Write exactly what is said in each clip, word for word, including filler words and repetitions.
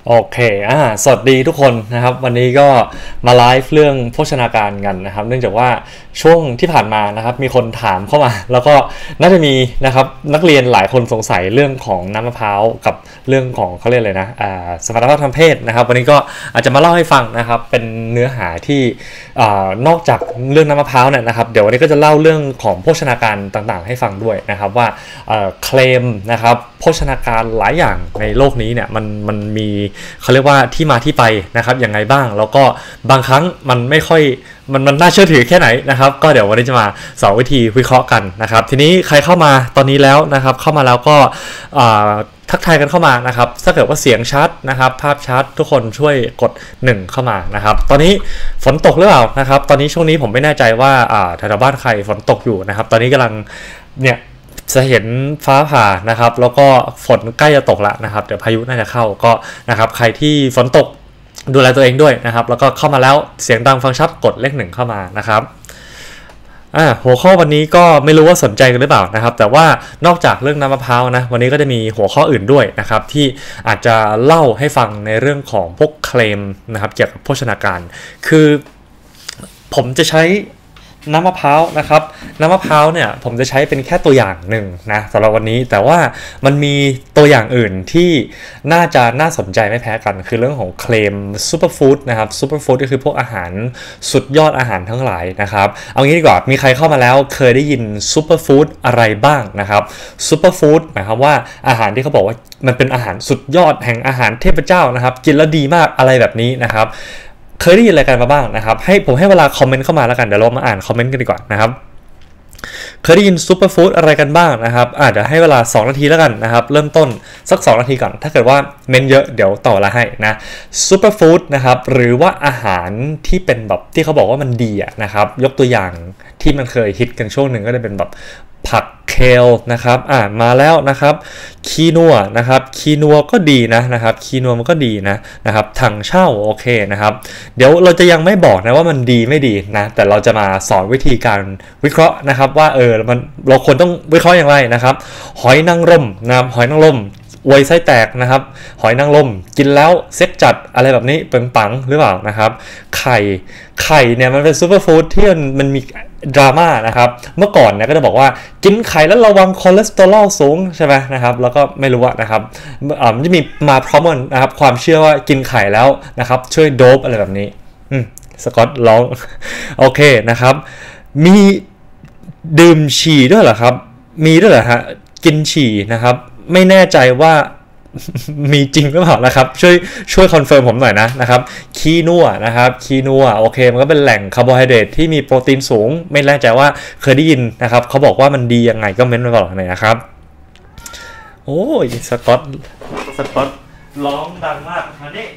โอเคอ่าสวัสดีทุกคนนะครับวันนี้ก็มาไลฟ์เรื่องโภชนาการกันนะครับเนื่องจากว่าช่วงที่ผ่านมานะครับมีคนถามเข้ามาแล้วก็น่าจะมีนะครับนักเรียนหลายคนสงสัยเรื่องของน้ำมะพร้าวกับเรื่องของเขาเรียกอะไรนะอ่าสมรรถภาพทางเพศนะครับวันนี้ก็อาจจะมาเล่าให้ฟังนะครับเป็นเนื้อหาที่อ่านอกจากเรื่องน้ำมะพร้าวเนี่ยนะครับเดี๋ยววันนี้ก็จะเล่าเรื่องของโภชนาการต่างๆให้ฟังด้วยนะครับว่าเคลมนะครับโภชนาการหลายอย่างในโลกนี้เนี่ยมันมันมีเขาเรียกว่าที่มาที่ไปนะครับอย่างไรบ้างแล้วก็บางครั้งมันไม่ค่อยมันมันน่าเชื่อถือแค่ไหนนะครับก็เดี๋ยววันนี้จะมาสอนวิธีวิเคราะห์กันนะครับทีนี้ใครเข้ามาตอนนี้แล้วนะครับเข้ามาแล้วก็ทักทายกันเข้ามานะครับถ้าเกิดว่าเสียงชัดนะครับภาพชัดทุกคนช่วยกดหนึ่งเข้ามานะครับตอนนี้ฝนตกหรือเปล่านะครับตอนนี้ช่วงนี้ผมไม่แน่ใจว่าแถวบ้านใครฝนตกอยู่นะครับตอนนี้กำลังเนี่ยจะเห็นฟ้าผ่านะครับแล้วก็ฝนใกล้จะตกแล้วนะครับเดี๋ยวพายุน่าจะเข้าก็นะครับใครที่ฝนตกดูแลตัวเองด้วยนะครับแล้วก็เข้ามาแล้วเสียงดังฟังชัดกดเลขหนึ่งเข้ามานะครับอ่าหัวข้อวันนี้ก็ไม่รู้ว่าสนใจกันหรือเปล่านะครับแต่ว่านอกจากเรื่องน้ำมะพร้าวนะวันนี้ก็จะมีหัวข้ออื่นด้วยนะครับที่อาจจะเล่าให้ฟังในเรื่องของพวกเคลมนะครับเกี่ยวกับโภชนาการคือผมจะใช้น้ำมะพร้าวนะครับน้ำมะพร้าวเนี่ยผมจะใช้เป็นแค่ตัวอย่างหนึ่งนะสำหรับวันนี้แต่ว่ามันมีตัวอย่างอื่นที่น่าจะน่าสนใจไม่แพ้กันคือเรื่องของเคลมซูเปอร์ฟู้ดนะครับซูเปอร์ฟู้ดก็คือพวกอาหารสุดยอดอาหารทั้งหลายนะครับเอางี้ดีกว่ามีใครเข้ามาแล้วเคยได้ยินซูเปอร์ฟู้ดอะไรบ้างนะครับซูเปอร์ฟู้ดหมายความว่าอาหารที่เขาบอกว่ามันเป็นอาหารสุดยอดแห่งอาหารเทพเจ้านะครับกินแล้วดีมากอะไรแบบนี้นะครับเคยได้ยินอะไรกันมาบ้างนะครับให้ผมให้เวลาคอมเมนต์เข้ามาแล้วกันเดี๋ยวเรามาอ่านคอมเมนต์กันดีกว่านะครับเคยได้ยินซูเปอร์ฟู้ดอะไรกันบ้างนะครับอาจจะให้เวลาสองนาทีแล้วกันนะครับเริ่มต้นสักสองนาทีก่อนถ้าเกิดว่าเมนเยอะเดี๋ยวต่อเวลาให้นะซูเปอร์ฟู้ดนะครับหรือว่าอาหารที่เป็นแบบที่เขาบอกว่ามันดีอะนะครับยกตัวอย่างที่มันเคยฮิตกันช่วงหนึ่งก็จะเป็นแบบผักเคลนะครับอ่ามาแล้วนะครับคีนัวนะครับคีนัวก็ดีนะนะครับคีนัวมันก็ดีนะนะครับถังเช่าโอเคนะครับเดี๋ยวเราจะยังไม่บอกนะว่ามันดีไม่ดีนะแต่เราจะมาสอนวิธีการวิเคราะห์นะครับว่าเออมันเราควรต้องวิเคราะห์อย่างไรนะครับหอยนางรมนะครับหอยนางรมอวยไส้แตกนะครับหอยนางรมกินแล้วเซ็ตจัดอะไรแบบนี้เปิงปังหรือเปล่านะครับไข่ไข่เนี่ยมันเป็นซูเปอร์ฟู้ดที่มันมันมีดราม่านะครับเมื่อก่อนเนี่ยก็จะบอกว่ากินไข่แล้วระวังคอเลสเตอรอลสูงใช่ไหมนะครับแล้วก็ไม่รู้ว่านะครับมันจะมีมาพร้อมกันนะครับความเชื่อว่ากินไข่แล้วนะครับช่วยโดปอะไรแบบนี้อืมสกอตร้องโอเคนะครับมีดื่มฉี่ด้วยเหรอครับมีด้วยเหรอฮะกินฉี่นะครับไม่แน่ใจว่ามีจริงหรือเปล่านะครับช่วยช่วยคอนเฟิร์มผมหน่อยนะนะครับคีนัวนะครับคีนัวโอเคมันก็เป็นแหล่งคาร์โบไฮเดรตที่มีโปรตีนสูงไม่แน่ใจว่าเคยได้ยินนะครับเขาบอกว่ามันดียังไงก็เม้นต์มาบอกหน่อยนะครับโอ้ยสกอตสกอตร้องดังมากอันนี้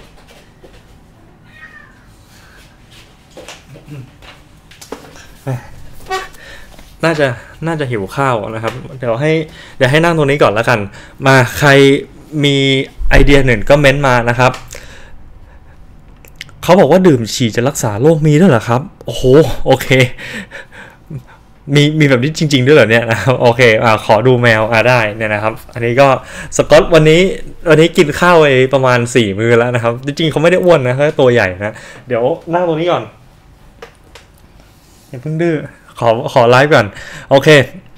น่าจะน่าจะหิวข้าวนะครับเดี๋ยวให้เดี๋ยวให้นั่งตรงนี้ก่อนแล้วกันมาใครมีไอเดียหนึ่งก็เม้นมานะครับเขาบอกว่าดื่มฉี่จะรักษาโรคมีด้วยเหรอครับโอ้โหโอเคมีมีแบบนี้จริงๆด้วยเหรอเนี่ยนะครับโอเคอ่าขอดูแมวอ่าได้เนี่ยนะครับอันนี้ก็สกอตวันนี้วันนี้กินข้าวไปประมาณสี่มื้อแล้วนะครับจริงๆเขาไม่ได้อ้วนนะเขาตัวใหญ่นะเดี๋ยวนั่งตรงนี้ก่อนอย่าเพิ่งดื้อขอขอไลฟ์ก่อนโอเค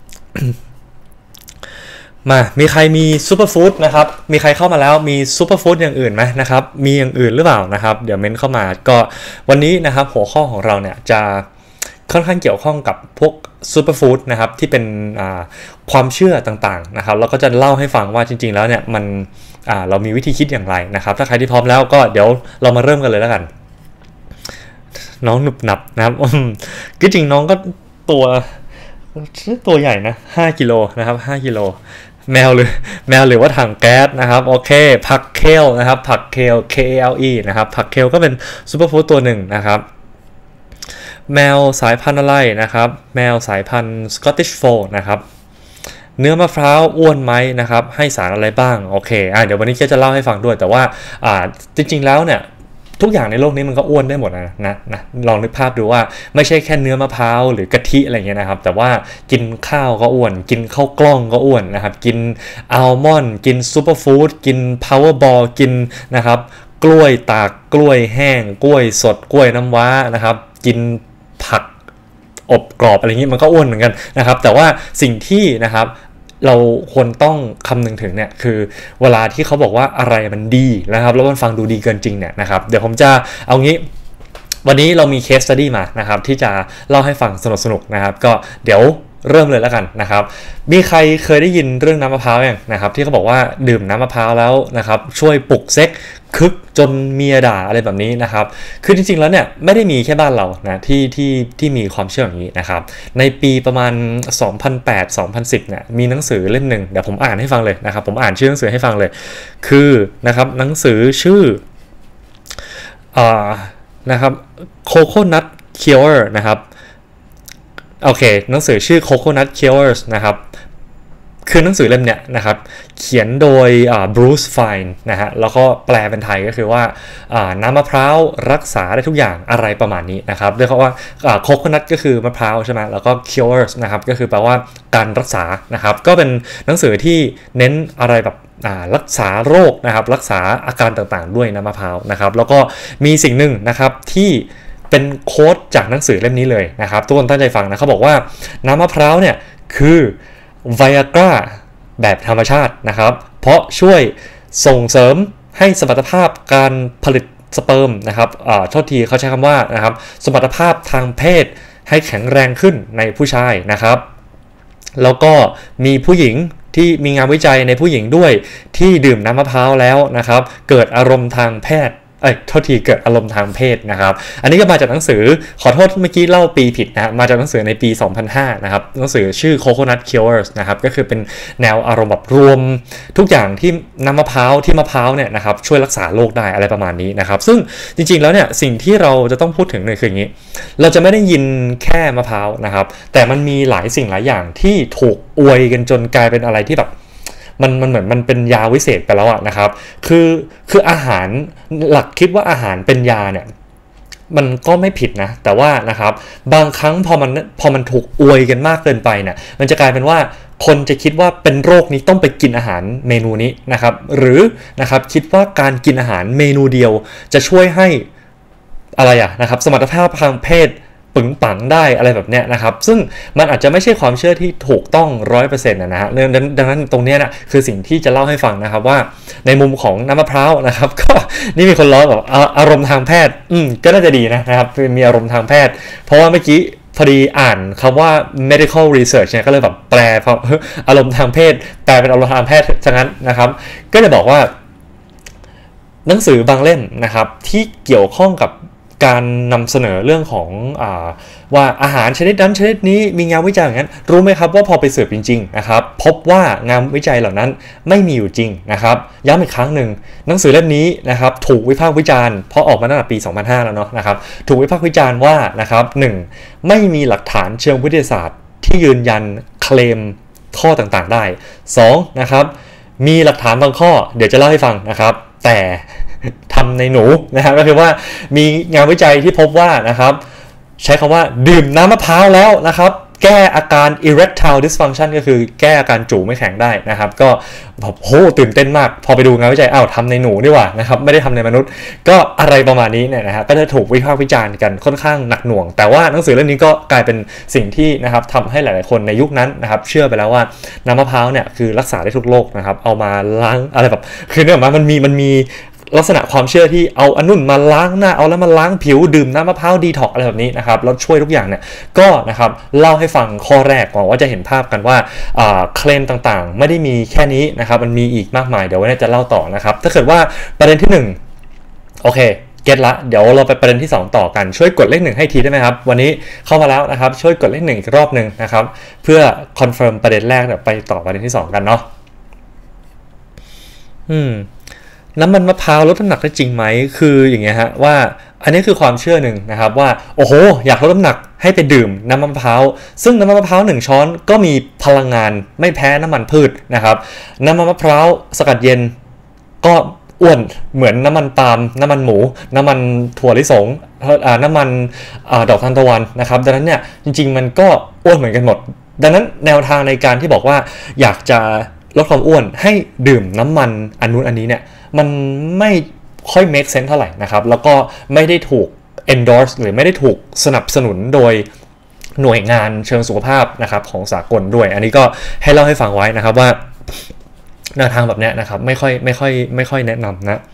มามีใครมีซูเปอร์ฟู้ดนะครับมีใครเข้ามาแล้วมีซูเปอร์ฟู้ดอย่างอื่นไหมนะครับมีอย่างอื่นหรือเปล่านะครับเดี๋ยวเม้นเข้ามาก็วันนี้นะครับหัวข้อของเราเนี่ยจะค่อนข้างเกี่ยวข้องกับพวกซูเปอร์ฟู้ดนะครับที่เป็นความเชื่อต่างๆนะครับแล้วก็จะเล่าให้ฟังว่าจริงๆแล้วเนี่ยมันเรามีวิธีคิดอย่างไรนะครับถ้าใครที่พร้อมแล้วก็เดี๋ยวเรามาเริ่มกันเลยแล้วกันน้องหนุบหนับนะครับก็จริงน้องก็ตัวตัวใหญ่นะห้ากิโลนะครับห้ากิโลแมวหรือแมวหรือว่าถังแก๊สนะครับโอเคผักเคลนะครับผักเคล K L E นะครับผักเคลก็เป็นซูเปอร์ฟู้ดตัวหนึ่งนะครับแมวสายพันธุ์อะไรนะครับแมวสายพันธุ์ Scottish Fold นะครับเนื้อมะพร้าวอ้วนไหมนะครับให้สารอะไรบ้างโอเคอ่ะเดี๋ยววันนี้ก็จะเล่าให้ฟังด้วยแต่ว่าอ่าจริงๆแล้วเนี่ยทุกอย่างในโลกนี้มันก็อ้วนได้หมดนะนะนะลองนึกภาพดูว่าไม่ใช่แค่เนื้อมะพร้าวหรือกะทิอะไรเงี้ยนะครับแต่ว่ากินข้าวก็อ้วนกินข้าวกล้องก็อ้วนนะครับกินอัลมอนด์กินซูเปอร์ฟู้ดกินพาวเวอร์บอลกินนะครับกล้วยตากกล้วยแห้งกล้วยสดกล้วยน้ำว้านะครับกินผักอบกรอบอะไรเงี้ยมันก็อ้วนเหมือนกันนะครับแต่ว่าสิ่งที่นะครับเราควรต้องคำนึงถึงเนี่ยคือเวลาที่เขาบอกว่าอะไรมันดีนะครับแล้วมันฟังดูดีเกินจริงเนี่ยนะครับเดี๋ยวผมจะเอางี้วันนี้เรามีเคสสตัดดี้มานะครับที่จะเล่าให้ฟังสนุกๆนะครับก็เดี๋ยวเริ่มเลยแล้วกันนะครับมีใครเคยได้ยินเรื่องน้ำมะพร้าวยังนะครับที่เขาบอกว่าดื่มน้ำมะพร้าวแล้วนะครับช่วยปลุกเซ็กคึกจนเมียด่าอะไรแบบนี้นะครับคือจริงๆแล้วเนี่ยไม่ได้มีแค่บ้านเรานะที่ที่ที่มีความเชื่ออย่างนี้นะครับในปีประมาณ สองพันแปด สองพันสิบ เนี่ยมีหนังสือเล่มหนึ่งเดี๋ยวผมอ่านให้ฟังเลยนะครับผมอ่านชื่อหนังสือให้ฟังเลยคือนะครับหนังสือชื่ออ่านะครับ Coconut Cure นะครับโอเคหนังสือชื่อ Coconut Cures นะครับคือหนังสือเล่มเนี้ยนะครับเขียนโดยบรูซไฟน์นะฮะแล้วก็แปลเป็นไทยก็คือว่าน้ำมะพร้าวรักษาได้ทุกอย่างอะไรประมาณนี้นะครับเรียกว่าโคโคนัทก็คือมะพร้าวใช่ไหมแล้วก็ cures นะครับก็คือแปลว่าการรักษานะครับก็เป็นหนังสือที่เน้นอะไรแบบรักษาโรคนะครับรักษาอาการต่างๆด้วยน้ำมะพร้าวนะครับแล้วก็มีสิ่งหนึ่งนะครับที่เป็นโค้ดจากหนังสือเล่มนี้เลยนะครับทุกคนตั้งใจฟังนะเขาบอกว่าน้ำมะพร้าวเนี่ยคือไวอากราแบบธรรมชาตินะครับเพราะช่วยส่งเสริมให้สมรรถภาพการผลิตสเปิร์มนะครับอ่าโทษทีเขาใช้คำว่านะครับสมรรถภาพทางเพศให้แข็งแรงขึ้นในผู้ชายนะครับแล้วก็มีผู้หญิงที่มีงานวิจัยในผู้หญิงด้วยที่ดื่มน้ำมะพร้าวแล้วนะครับเกิดอารมณ์ทางแพทย์เอ้ยโทษทีเกิดอารมณ์ทางเพศนะครับอันนี้ก็มาจากหนังสือขอโทษเมื่อกี้เล่าปีผิดนะมาจากหนังสือในปี สองพันห้า นะครับหนังสือชื่อ Coconut Cures นะครับก็คือเป็นแนวอารมณ์แบบรวมทุกอย่างที่น้ำมะพร้าวที่มะพร้าวเนี่ยนะครับช่วยรักษาโรคได้อะไรประมาณนี้นะครับซึ่งจริงๆแล้วเนี่ยสิ่งที่เราจะต้องพูดถึงเลยคืออย่างนี้เราจะไม่ได้ยินแค่มะพร้าวนะครับแต่มันมีหลายสิ่งหลายอย่างที่ถูกอวยกันจนกลายเป็นอะไรที่แบบมันมันเหมือนมันเป็นยาวิเศษไปแล้วอะนะครับคือคืออาหารหลักคิดว่าอาหารเป็นยาเนี่ยมันก็ไม่ผิดนะแต่ว่านะครับบางครั้งพอมันพอมันถูกอวยกันมากเกินไปเนี่ยมันจะกลายเป็นว่าคนจะคิดว่าเป็นโรคนี้ต้องไปกินอาหารเมนูนี้นะครับหรือนะครับคิดว่าการกินอาหารเมนูเดียวจะช่วยให้อะไรอะนะครับสมรรถภาพทางเพศปึงปังได้อะไรแบบเนี้ยนะครับซึ่งมันอาจจะไม่ใช่ความเชื่อที่ถูกต้อง ร้อยเปอร์เซ็นต์ นะฮะดังนั้นตรงนี้นะคือสิ่งที่จะเล่าให้ฟังนะครับว่าในมุมของน้ำมะพร้าวนะครับก็นี่มีคนล้อบอกอารมณ์ทางแพทย์อืมก็น่าจะดีนะครับมีอารมณ์ทางแพทย์เพราะว่าเมื่อกี้พอดีอ่านคำว่า medical research เนี่ยก็เลยแบบแปลพออารมณ์ทางเพศแปลเป็นอารมณ์ทางแพทย์ซะงั้นนะครับก็จะบอกว่าหนังสือบางเล่มนะครับที่เกี่ยวข้องกับการนำเสนอเรื่องของอ่าว่าอาหารชนิดนั้นชนิดนี้มีงานวิจัยอย่างนั้นรู้ไหมครับว่าพอไปสืบจริงๆนะครับพบว่างานวิจัยเหล่านั้นไม่มีอยู่จริงนะครับย้ำอีกครั้งหนึ่งหนังสือเล่มนี้นะครับถูกวิพากษ์วิจารณ์เพราะออกมาตั้งแต่ปีสองพันห้าแล้วเนาะนะครับถูกวิพากษ์วิจารณ์ว่านะครับหนึ่งไม่มีหลักฐานเชิงวิทยาศาสตร์ที่ยืนยันเคลมข้อต่างๆได้สองนะครับมีหลักฐานบางข้อเดี๋ยวจะเล่าให้ฟังนะครับแต่ทำในหนูนะครับก็คือว่ามีงานวิจัยที่พบว่านะครับใช้คำว่าดื่มน้ำมะพร้าวแล้วนะครับแก้อาการ erectile dysfunction ก็คือแก้อาการจูไม่แข็งได้นะครับก็แบบโหตื่นเต้นมากพอไปดูงานวิจัยอ้าวทำในหนูดีกว่านะครับไม่ได้ทำในมนุษย์ก็อะไรประมาณนี้เนี่ยนะครับก็จะถูกวิพากษ์วิจารณ์กันค่อนข้างหนักหน่วงแต่ว่าหนังสือเล่มนี้ก็กลายเป็นสิ่งที่นะครับทำให้หลายๆคนในยุคนั้นนะครับเชื่อไปแล้วว่าน้ำมะพร้าวเนี่ยคือรักษาได้ทุกโรคนะครับเอามาล้างอะไรแบบคือเนี่ยมันมีมันมีลักษณะความเชื่อที่เอาอันนุ่นมาล้างหน้าเอาแล้วมาล้างผิวดื่มน้ำมะพร้าวดีท็อกอะไรแบบนี้นะครับแล้วช่วยทุกอย่างเนี่ยก็นะครับเล่าให้ฟังข้อแรกก่อนว่าจะเห็นภาพกันว่าเคลมต่างๆไม่ได้มีแค่นี้นะครับมันมีอีกมากมายเดี๋ยววันนี้จะเล่าต่อนะครับถ้าเกิดว่าประเด็นที่หนึ่งโอเคเก็ตละเดี๋ยวเราไปประเด็นที่สองต่อกันช่วยกดเลขหนึ่งให้ทีได้ไหมครับวันนี้เข้ามาแล้วนะครับช่วยกดเลขหนึ่งอีกรอบหนึ่งนะครับเพื่อคอนเฟิร์มประเด็นแรกเดี๋ยวไปต่อประเด็นที่สองกันเนาะอืมน้ำมันมะพร้าวลดน้ำหนักได้จริงไหมคืออย่างเงี้ยฮะว่าอันนี้คือความเชื่อหนึ่งนะครับว่าโอ้โหอยากลดน้ำหนักให้ไปดื่มน้ำมันมะพร้าวซึ่งน้ำมันมะพร้าวหนึ่งช้อนก็มีพลังงานไม่แพ้น้ำมันพืชนะครับน้ำมันมะพร้าวสกัดเย็นก็อ้วนเหมือนน้ำมันปาล์มน้ำมันหมูน้ำมันถั่วลิสงน้ำมันดอกทานตะวันนะครับดังนั้นเนี่ยจริงๆมันก็อ้วนเหมือนกันหมดดังนั้นแนวทางในการที่บอกว่าอยากจะลดความอ้วนให้ดื่มน้ำมันอันนู้นอันนี้เนี่ยมันไม่ค่อย make sense เท่าไหร่นะครับแล้วก็ไม่ได้ถูก endorse หรือไม่ได้ถูกสนับสนุนโดยหน่วยงานเชิงสุขภาพนะครับของสากลด้วยอันนี้ก็ให้เล่าให้ฟังไว้นะครับว่าแนวทางแบบนี้นะครับไม่ค่อยไม่ค่อยไม่ค่อยแนะนำนะ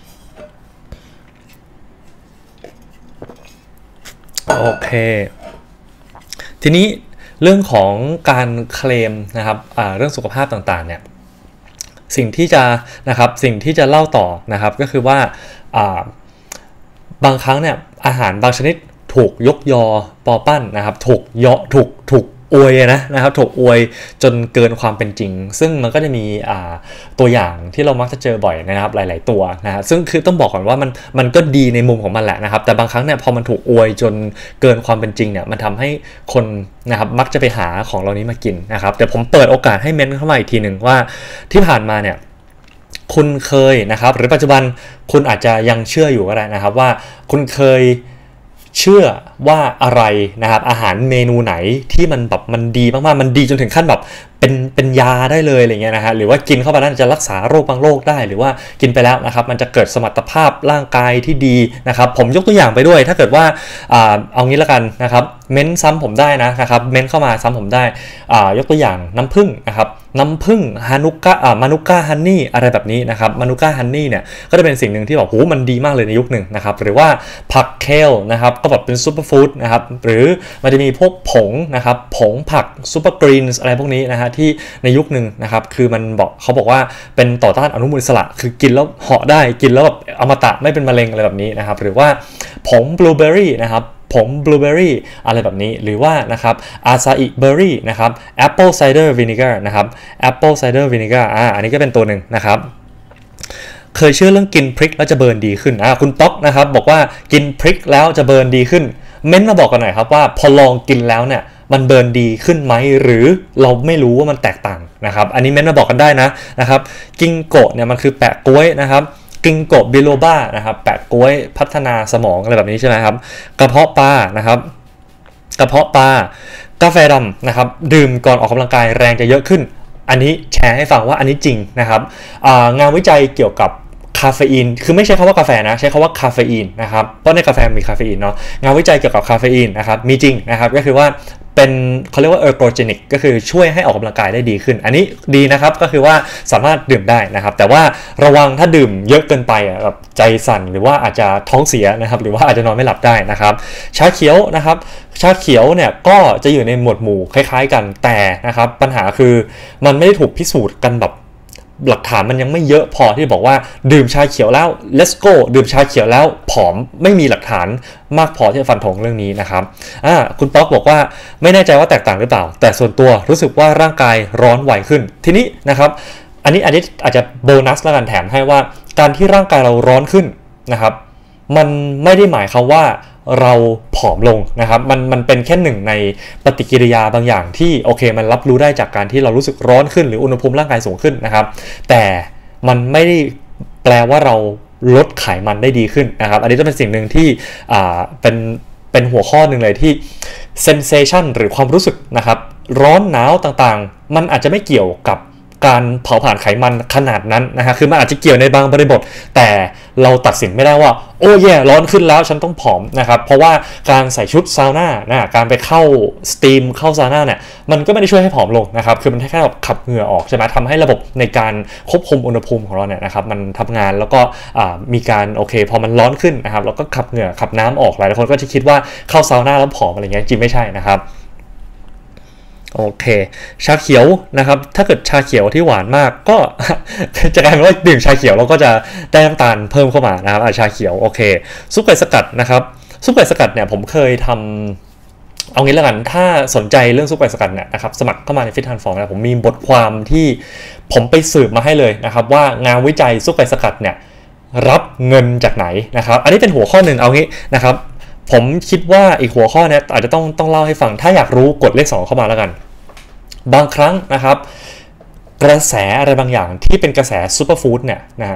โอเคทีนี้เรื่องของการเคลมนะครับเรื่องสุขภาพต่างๆเนี่ยสิ่งที่จะนะครับสิ่งที่จะเล่าต่อนะครับก็คือว่าบางครั้งเนี่ยอาหารบางชนิดถูกยกยอปอปั้นนะครับถูกยอถูกถูกอวยนะนะครับถูกอวยจนเกินความเป็นจริงซึ่งมันก็จะมีตัวอย่างที่เรามักจะเจอบ่อยนะครับหลายๆตัวนะฮะซึ่งคือต้องบอกก่อนว่ามันมันก็ดีในมุมของมันแหละนะครับแต่บางครั้งเนี่ยพอมันถูกอวยจนเกินความเป็นจริงเนี่ยมันทำให้คนนะครับมักจะไปหาของเหล่านี้มากินนะครับแต่ผมเปิดโอกาสให้เม้นเข้ามาอีกทีหนึ่งว่าที่ผ่านมาเนี่ยคุณเคยนะครับหรือปัจจุบันคุณอาจจะยังเชื่ออยู่ก็ได้นะครับว่าคุณเคยเชื่อว่าอะไรนะครับอาหารเมนูไหนที่มันแบบมันดีมากๆมันดีจนถึงขั้นแบบเป็นเป็นยาได้เลยอะไรเงี้ยนะฮะหรือว่ากินเข้าไปแล้วจะรักษาโรคบางโรคได้หรือว่ากินไปแล้วนะครับมันจะเกิดสมรรถภาพร่างกายที่ดีนะครับผมยกตัวอย่างไปด้วยถ้าเกิดว่าอ่าเอางี้ละกันนะครับเม้นซ้ำผมได้นะนะครับเม้นเข้ามาซ้ำผมได้อ่ายกตัวอย่างน้ำผึ้งนะครับน้ำผึ้งฮานุก้าอ่ามานุก้าฮันนี่อะไรแบบนี้นะครับมานุก้าฮันนี่เนี่ยก็จะเป็นสิ่งหนึ่งที่แบบโหมันดีมากเลยในยุคหนึ่งนะครับหรือว่าผักเคลนะครับก็แบบเป็นซูเปอร์ฟู้ดนะครับหรือมันจะมีพวกผงนะครับผงผักซูเปอร์กรีนส์อะไรพวกนี้นะฮะที่ในยุคหนึ่งนะครับคือมันบอกเขาบอกว่าเป็นต่อต้านอนุมูลอิสระคือกินแล้วเหาะได้กินแล้วแบบอมตะไม่เป็นมะเร็งอะไรแบบนี้นะครับหรือว่าผงบลูเบอร์รี่นะครับผงบลูเบอร์รี่อะไรแบบนี้หรือว่านะครับอาซาอิเบอร์รี่นะครับแอปเปิลไซเดอร์วินิการนะครับแอปเปิลไซเดอร์วินิการอ่าอันนี้ก็เป็นตัวหนึ่งนะครับเคยเชื่อเรื่องกินพริกแล้วจะเบิร์นดีขึ้นอ่าคุณป๊อกนะครับบอกว่ากินพริกแล้วจะเบิร์นดีขึ้นเม้นมาบอกกันหน่อยครับว่าพอลองกินแล้วเนี่ยมันเบิร์นดีขึ้นไหมหรือเราไม่รู้ว่ามันแตกต่างนะครับอันนี้เม้นมาบอกกันได้นะนะครับกิงโกะเนี่ยมันคือแปะกล้วยนะครับกิงโกะบิโลบ้านะครับแปะกล้วยพัฒนาสมองอะไรแบบนี้ใช่ไหมครับกระเพาะปลานะครับกระเพาะปลากาแฟดำนะครับดื่มก่อนออกกำลังกายแรงจะเยอะขึ้นอันนี้แชร์ให้ฟังว่าอันนี้จริงนะครับงานวิจัยเกี่ยวกับคาเฟอีนคือไม่ใช่คำว่ากาแฟนะใช้คำว่าคาเฟอีนนะครับเพราะในกาแฟมีคาเฟอีนเนาะงานวิจัยเกี่ยวกับคาเฟอีนนะครับมีจริงนะครับก็คือว่าเป็นเขาเรียกว่าเออร์โกเจนิกก็คือช่วยให้ออกกำลังกายได้ดีขึ้นอันนี้ดีนะครับก็คือว่าสามารถดื่มได้นะครับแต่ว่าระวังถ้าดื่มเยอะเกินไปแบบใจสั่นหรือว่าอาจจะท้องเสียนะครับหรือว่าอาจจะนอนไม่หลับได้นะครับชาเขียวนะครับชาเขียวเนี่ยก็จะอยู่ในหมวดหมู่คล้ายๆกันแต่นะครับปัญหาคือมันไม่ได้ถูกพิสูจน์กันแบบหลักฐานมันยังไม่เยอะพอที่บอกว่าดื่มชาเขียวแล้ว let's go ดื่มชาเขียวแล้วผอมไม่มีหลักฐานมากพอที่จะฟันธงเรื่องนี้นะครับอ่าคุณป๊อกบอกว่าไม่แน่ใจว่าแตกต่างหรือเปล่าแต่ส่วนตัวรู้สึกว่าร่างกายร้อนไหวขึ้นทีนี้นะครับอันนี้อันนี้อาจจะโบนัสแล้วกันแถมให้ว่าการที่ร่างกายเราร้อนขึ้นนะครับมันไม่ได้หมายความว่าเราผอมลงนะครับมันมันเป็นแค่หนึ่งในปฏิกิริยาบางอย่างที่โอเคมันรับรู้ได้จากการที่เรารู้สึกร้อนขึ้นหรืออุณหภูมิร่างกายสูงขึ้นนะครับแต่มันไม่ได้แปลว่าเราลดไขมันได้ดีขึ้นนะครับอันนี้จะเป็นสิ่งหนึ่งที่อ่าเป็นเป็นหัวข้อหนึ่งเลยที่ sensation หรือความรู้สึกนะครับร้อนหนาวต่างๆมันอาจจะไม่เกี่ยวกับการเผาผลาญไขมันขนาดนั้นนะฮะคือมันอาจจะเกี่ยวในบางบริบทแต่เราตัดสินไม่ได้ว่าโอ้แย่ร้อนขึ้นแล้วฉันต้องผอมนะครับเพราะว่าการใส่ชุดซาวน่านะการไปเข้าสตีมเข้าซาวน่าเนี่ยมันก็ไม่ได้ช่วยให้ผอมลงนะครับคือมันแค่แบบขับเหงื่อออกใช่ไหมทำให้ระบบในการควบคุมอุณหภูมิของเราเนี่ยนะครับมันทำงานแล้วก็มีการโอเคพอมันร้อนขึ้นนะครับแล้วก็ขับเหงื่อขับน้ำออกหลายคนก็จะคิดว่าเข้าซาวน่าแล้วผอมอะไรเงี้ยจริงไม่ใช่นะครับโอเคชาเขียวนะครับถ้าเกิดชาเขียวที่หวานมากก็ จะกลายเป็นว่าดื่มชาเขียวเราก็จะได้น้ำตาลเพิ่มเข้ามานะครับชาเขียวโอเคซุปไก่สกัดนะครับซุปไก่สกัดเนี่ยผมเคยทำเอางี้แล้วกันถ้าสนใจเรื่องซุปไก่สกัดเนี่ยนะครับสมัครเข้ามาในฟิตทันฟอร์มนะผมมีบทความที่ผมไปสืบมาให้เลยนะครับว่างานวิจัยซุปไก่สกัดเนี่ยรับเงินจากไหนนะครับอันนี้เป็นหัวข้อหนึ่งเอางี้นะครับผมคิดว่าอีกหัวข้อนี้อาจจะต้องต้องเล่าให้ฟังถ้าอยากรู้กดเลขสองเข้ามาแล้วกันบางครั้งนะครับกระแสอะไรบางอย่างที่เป็นกระแสซูเปอร์ฟู้ดเนี่ยนะฮะ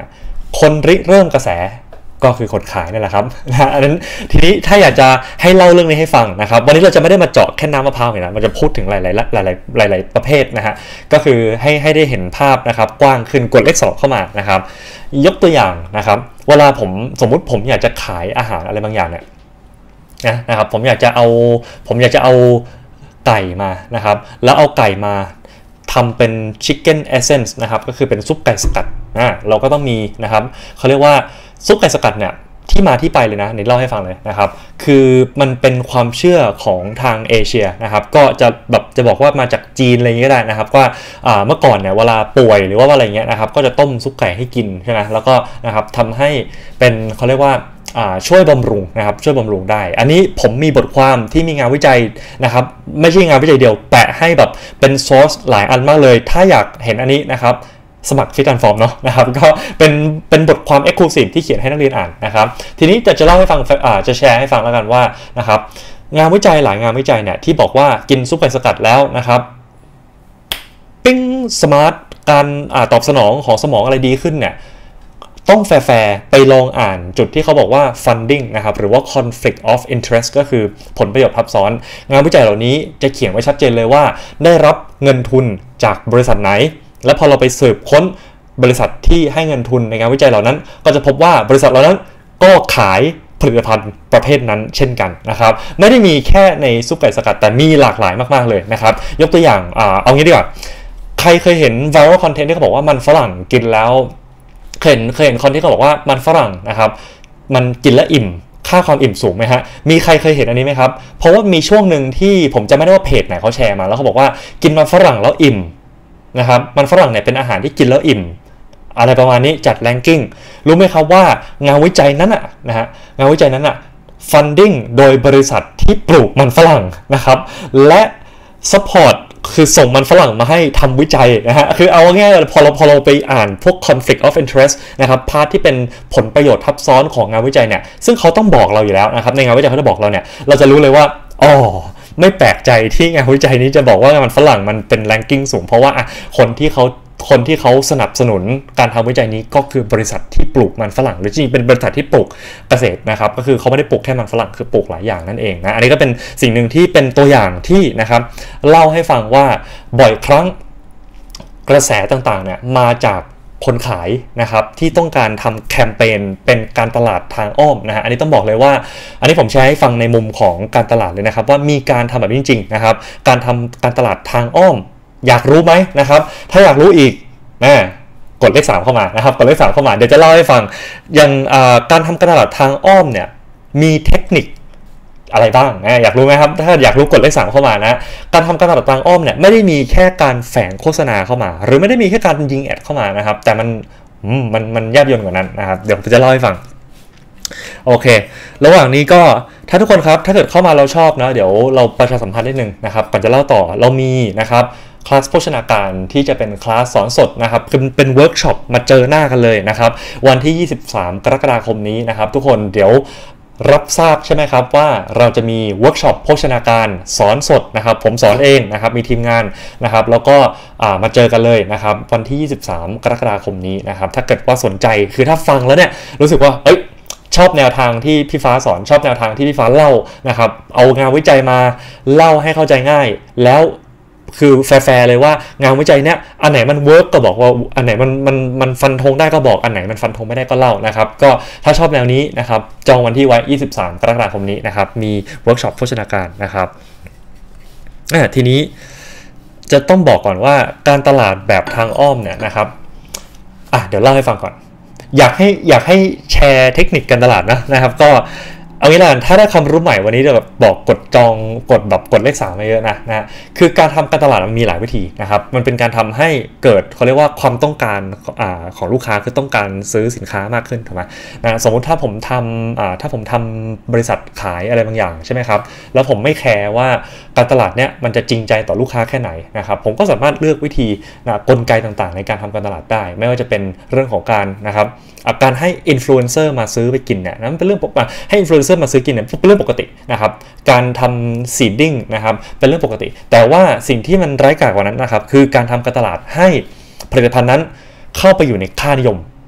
คนริเริ่มกระแสก็คือคนขายนั่นแหละครับนะอันนั้นทีนี้ถ้าอยากจะให้เล่าเรื่องนี้ให้ฟังนะครับวันนี้เราจะไม่ได้มาเจาะแค่น้ำมะพร้าวนะมันจะพูดถึงหลายๆหลายๆหลายๆประเภทนะฮะก็คือให้ให้ได้เห็นภาพนะครับกว้างขึ้นกดเลขสองเข้ามานะครับยกตัวอย่างนะครับเวลาผมสมมุติผมอยากจะขายอาหารอะไรบางอย่างเนี่ยนะนะครับผมอยากจะเอาผมอยากจะเอาไก่มานะครับแล้วเอาไก่มาทำเป็น chicken essence นะครับก็คือเป็นซุปไก่สกัดนะเราก็ต้องมีนะครับเขาเรียกว่าซุปไก่สกัดเนี่ยที่มาที่ไปเลยนะในเล่าให้ฟังเลยนะครับคือมันเป็นความเชื่อของทางเอเชียนะครับก็จะแบบจะบอกว่ามาจากจีนอะไรอย่างเงี้ยก็ได้นะครับว่าเมื่อก่อนเนี่ยเวลาป่วยหรือว่าอะไรเงี้ยนะครับก็จะต้มซุปไก่ให้กินใช่ไหมแล้วก็นะครับทำให้เป็นเขาเรียกว่าช่วยบำรุงนะครับช่วยบำรุงได้อันนี้ผมมีบทความที่มีงานวิจัยนะครับไม่ใช่งานวิจัยเดียวแปะให้แบบเป็นซอสหลายอันมากเลยถ้าอยากเห็นอันนี้นะครับสมัครฟิตแอนด์ฟอร์มเนาะนะครับก็เป็นเป็นบทความ Exclusive ที่เขียนให้นักเรียนอ่านนะครับทีนี้จะจะเล่าให้ฟังจะแชร์ให้ฟังแล้วกันว่านะครับงานวิจัยหลายงานวิจัยเนี่ยที่บอกว่ากินซุปไก่สกัดแล้วนะครับปิ้งสมาร์ทการตอบสนองของสมองอะไรดีขึ้นเนี่ยต้องแฟร์ไปลองอ่านจุดที่เขาบอกว่า funding นะครับหรือว่า conflict of interest ก็คือผลประโยชน์ทับซ้อนงานวิจัยเหล่านี้จะเขียนไว้ชัดเจนเลยว่าได้รับเงินทุนจากบริษัทไหนและพอเราไปสืบค้นบริษัทที่ให้เงินทุนในงานวิจัยเหล่านั้นก็จะพบว่าบริษัทเหล่านั้นก็ขายผลิตภัณฑ์ประเภทนั้นเช่นกันนะครับไม่ได้มีแค่ในซุปไก่สกัดแต่มีหลากหลายมากๆเลยนะครับยกตัวอย่างอ่าเอางี้ดีกว่าใครเคยเห็น viral content ที่เขาบอกว่ามันฝรั่งกินแล้วเคยเห็นเคยเห็นคนที่เขาบอกว่ามันฝรั่งนะครับมันกินแล้วอิ่มค่าความอิ่มสูงไหมฮะมีใครเคยเห็นอันนี้ไหมครับเพราะว่ามีช่วงหนึ่งที่ผมจำไม่ได้ว่าเพจไหนเขาแชร์มาแล้วเขาบอกว่ากินมันฝรั่งแล้วอิ่มนะครับมันฝรั่งเนี่ยเป็นอาหารที่กินแล้วอิ่มอะไรประมาณนี้จัดแรงกิ้งรู้ไหมครับว่างานวิจัยนั้นอะนะฮะงานวิจัยนั้นอะ funding โดยบริษัทที่ปลูกมันฝรั่งนะครับและ supportคือส่งมันฝรั่งมาให้ทำวิจัยนะฮะคือเอาง่ายๆพอเราพอเราไปอ่านพวก conflict of interest นะครับพาร์ทที่เป็นผลประโยชน์ทับซ้อนของงานวิจัยเนี่ยซึ่งเขาต้องบอกเราอยู่แล้วนะครับในงานวิจัยเขาจะบอกเราเนี่ยเราจะรู้เลยว่าอ๋อไม่แปลกใจที่งานวิจัยนี้จะบอกว่ามันฝรั่งมันเป็น ranking สูงเพราะว่าคนที่เขาคนที่เขาสนับสนุนการทำวิจัยนี้ก็คือบริษัทที่ปลูกมันฝรั่งหรือจริงเป็นบริษัทที่ปลูกเกษตรนะครับก็คือเขาไม่ได้ปลูกแค่มันฝรั่งคือปลูกหลายอย่างนั่นเองนะอันนี้ก็เป็นสิ่งหนึ่งที่เป็นตัวอย่างที่นะครับเล่าให้ฟังว่าบ่อยครั้งกระแสต่างๆเนี่ยมาจากคนขายนะครับที่ต้องการทำแคมเปญเป็นการตลาดทางอ้อมนะฮะอันนี้ต้องบอกเลยว่าอันนี้ผมแชร์ให้ฟังในมุมของการตลาดเลยนะครับว่ามีการทำแบบนี้จริงๆนะครับการทำการตลาดทางอ้อมอยากรู้ไหมนะครับถ้าอยากรู้อีกนะกดเลขสามเข้ามานะครับกดเลขสามเข้ามาเดี๋ยวจะเล่าให้ฟังอย่างการทำการตลาดทางอ้อมเนี่ยมีเทคนิคอะไรบ้างนะอยากรู้ไหมครับถ้าอยากรู้กดเลขสามเข้ามานะการทำการตลาดทางอ้อมเนี่ยไม่ได้มีแค่การแฝงโฆษณาเข้ามาหรือไม่ได้มีแค่การยิงแอดเข้ามานะครับแต่มันมันมันแยบยลกว่านั้นนะครับเดี๋ยวผมจะเล่าให้ฟังโอเคระหว่างนี้ก็ถ้าทุกคนครับถ้าเกิดเข้ามาเราชอบนะเดี๋ยวเราประชาสัมพันธ์นิดนึงนะครับก่อนจะเล่าต่อเรามีนะครับคลาสโภชนาการที่จะเป็นคลาสสอนสดนะครับคือเป็นเวิร์กช็อปมาเจอหน้ากันเลยนะครับวันที่ยี่สิบสามกรกฎาคมนี้นะครับทุกคนเดี๋ยวรับทราบใช่ไหมครับว่าเราจะมีเวิร์กช็อปโภชนาการสอนสดนะครับผมสอนเองนะครับมีทีมงานนะครับแล้วก็มาเจอกันเลยนะครับวันที่ยี่สิบสามกรกฎาคมนี้นะครับถ้าเกิดว่าสนใจคือถ้าฟังแล้วเนี่ยรู้สึกว่าเอ้ยชอบแนวทางที่พี่ฟ้าสอนชอบแนวทางที่พี่ฟ้าเล่านะครับเอางานวิจัยมาเล่าให้เข้าใจง่ายแล้วคือแฟร์เลยว่างานวิจัยเนี้ยอันไหนมันเวิร์กก็บอกว่าอันไหนมันมันมันฟันธงได้ก็บอกอันไหนมันฟันธงไม่ได้ก็เล่านะครับก็ถ้าชอบแนวนี้นะครับจองวันที่ไว้ยี่สิบสามกรกฎาคมนี้นะครับมีเวิร์กช็อปโภชนาการนะครับอ่าทีนี้จะต้องบอกก่อนว่าการตลาดแบบทางอ้อมเนี่ยนะครับอ่ะเดี๋ยวเล่าให้ฟังก่อนอยากให้อยากให้แชร์เทคนิคการตลาดนะนะครับก็เอางี้ละกันถ้าได้ความรู้ใหม่วันนี้จะแบบบอกกดจองกดแบบกดเลขสามมาเยอะนะนะคือการทำการตลาดมันมีหลายวิธีนะครับมันเป็นการทำให้เกิดเขาเรียกว่าความต้องการอ่าของลูกค้าคือต้องการซื้อสินค้ามากขึ้นถูกไหมนะสมมุติถ้าผมทำอ่าถ้าผมทำบริษัทขายอะไรบางอย่างใช่ไหมครับแล้วผมไม่แคร์ว่าการตลาดเนี้ยมันจะจริงใจต่อลูกค้าแค่ไหนนะครับผมก็สามารถเลือกวิธีนะกลไกต่างๆในการทำการตลาดได้ไม่ว่าจะเป็นเรื่องของการนะครับการให้อินฟลูเอนเซอร์มาซื้อไปกินเนี่ยนั่นเป็นเรื่องปกติให้อินฟลูเอนเซอร์มาซื้อกินเนี่ยเป็นเรื่องปกตินะครับการทำซีดดิ้งนะครับเป็นเรื่องปกติแต่ว่าสิ่งที่มันร้ายกาจกว่านั้นนะครับคือการทำการตลาดให้ผลิตภัณฑ์นั้นเข้าไปอยู่ในค่านิยม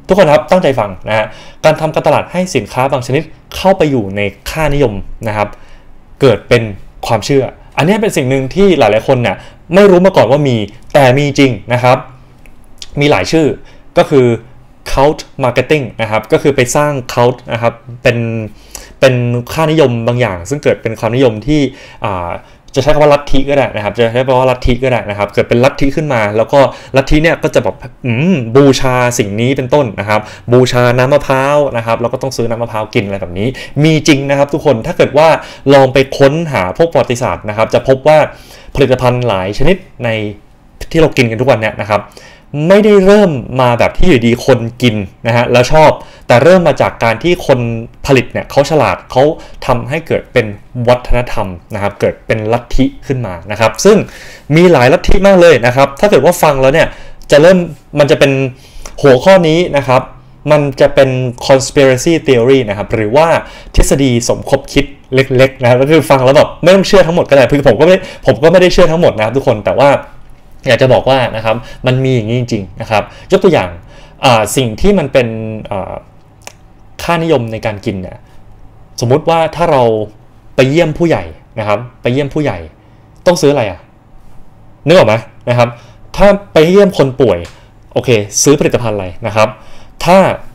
ทุกคนครับตั้งใจฟังนะฮะการทำการตลาดให้สินค้าบางชนิดเข้าไปอยู่ในค่านิยมนะครับเกิดเป็นความเชื่ออันนี้เป็นสิ่งหนึ่งที่หลายๆคนเนี่ยไม่รู้มาก่อนว่ามีแต่มีจริงนะครับมีหลายชื่อก็คือ cult marketing นะครับก็คือไปสร้าง cult นะครับเป็นเป็นค่านิยมบางอย่างซึ่งเกิดเป็นความนิยมที่จะใช้คำว่าลัทธิก็ได้นะครับจะใช้คำว่าลัทธิก็ได้นะครับเกิดเป็นลัทธิขึ้นมาแล้วก็ลัทธิเนี่ยก็จะแบบบูชาสิ่งนี้เป็นต้นนะครับบูชาน้ำมะพร้าวนะครับแล้วก็ต้องซื้อน้ำมะพร้าวกินอะไรแบบนี้มีจริงนะครับทุกคนถ้าเกิดว่าลองไปค้นหาพวกประวัติศาสตร์นะครับจะพบว่าผลิตภัณฑ์หลายชนิดในที่เรากินกันทุกวันเนี่ยนะครับไม่ได้เริ่มมาแบบที่อยู่ดีคนกินนะฮะแล้วชอบแต่เริ่มมาจากการที่คนผลิตเนี่ยเขาฉลาดเขาทำให้เกิดเป็นวัฒนธรรมนะครับเกิดเป็นลัทธิขึ้นมานะครับซึ่งมีหลายลัทธิมากเลยนะครับถ้าเกิดว่าฟังแล้วเนี่ยจะเริ่มมันจะเป็นหัวข้อนี้นะครับมันจะเป็น conspiracy theory นะครับหรือว่าทฤษฎีสมคบคิดเล็กๆนะครับก็คือฟังแล้วแบบไม่ต้องเชื่อทั้งหมดก็ได้คือผมก็ไม่ผมก็ไม่ได้เชื่อทั้งหมดนะครับทุกคนแต่ว่าอยากจะบอกว่านะครับมันมีอย่างนี้จริงๆนะครับยกตัวอย่างสิ่งที่มันเป็นค่านิยมในการกินเนี่ยสมมุติว่าถ้าเราไปเยี่ยมผู้ใหญ่นะครับไปเยี่ยมผู้ใหญ่ต้องซื้ออะไรอ่ะนึกออกไหมนะครับถ้าไปเยี่ยมคนป่วยโอเคซื้อผลิตภัณฑ์อะไรนะครับถ้า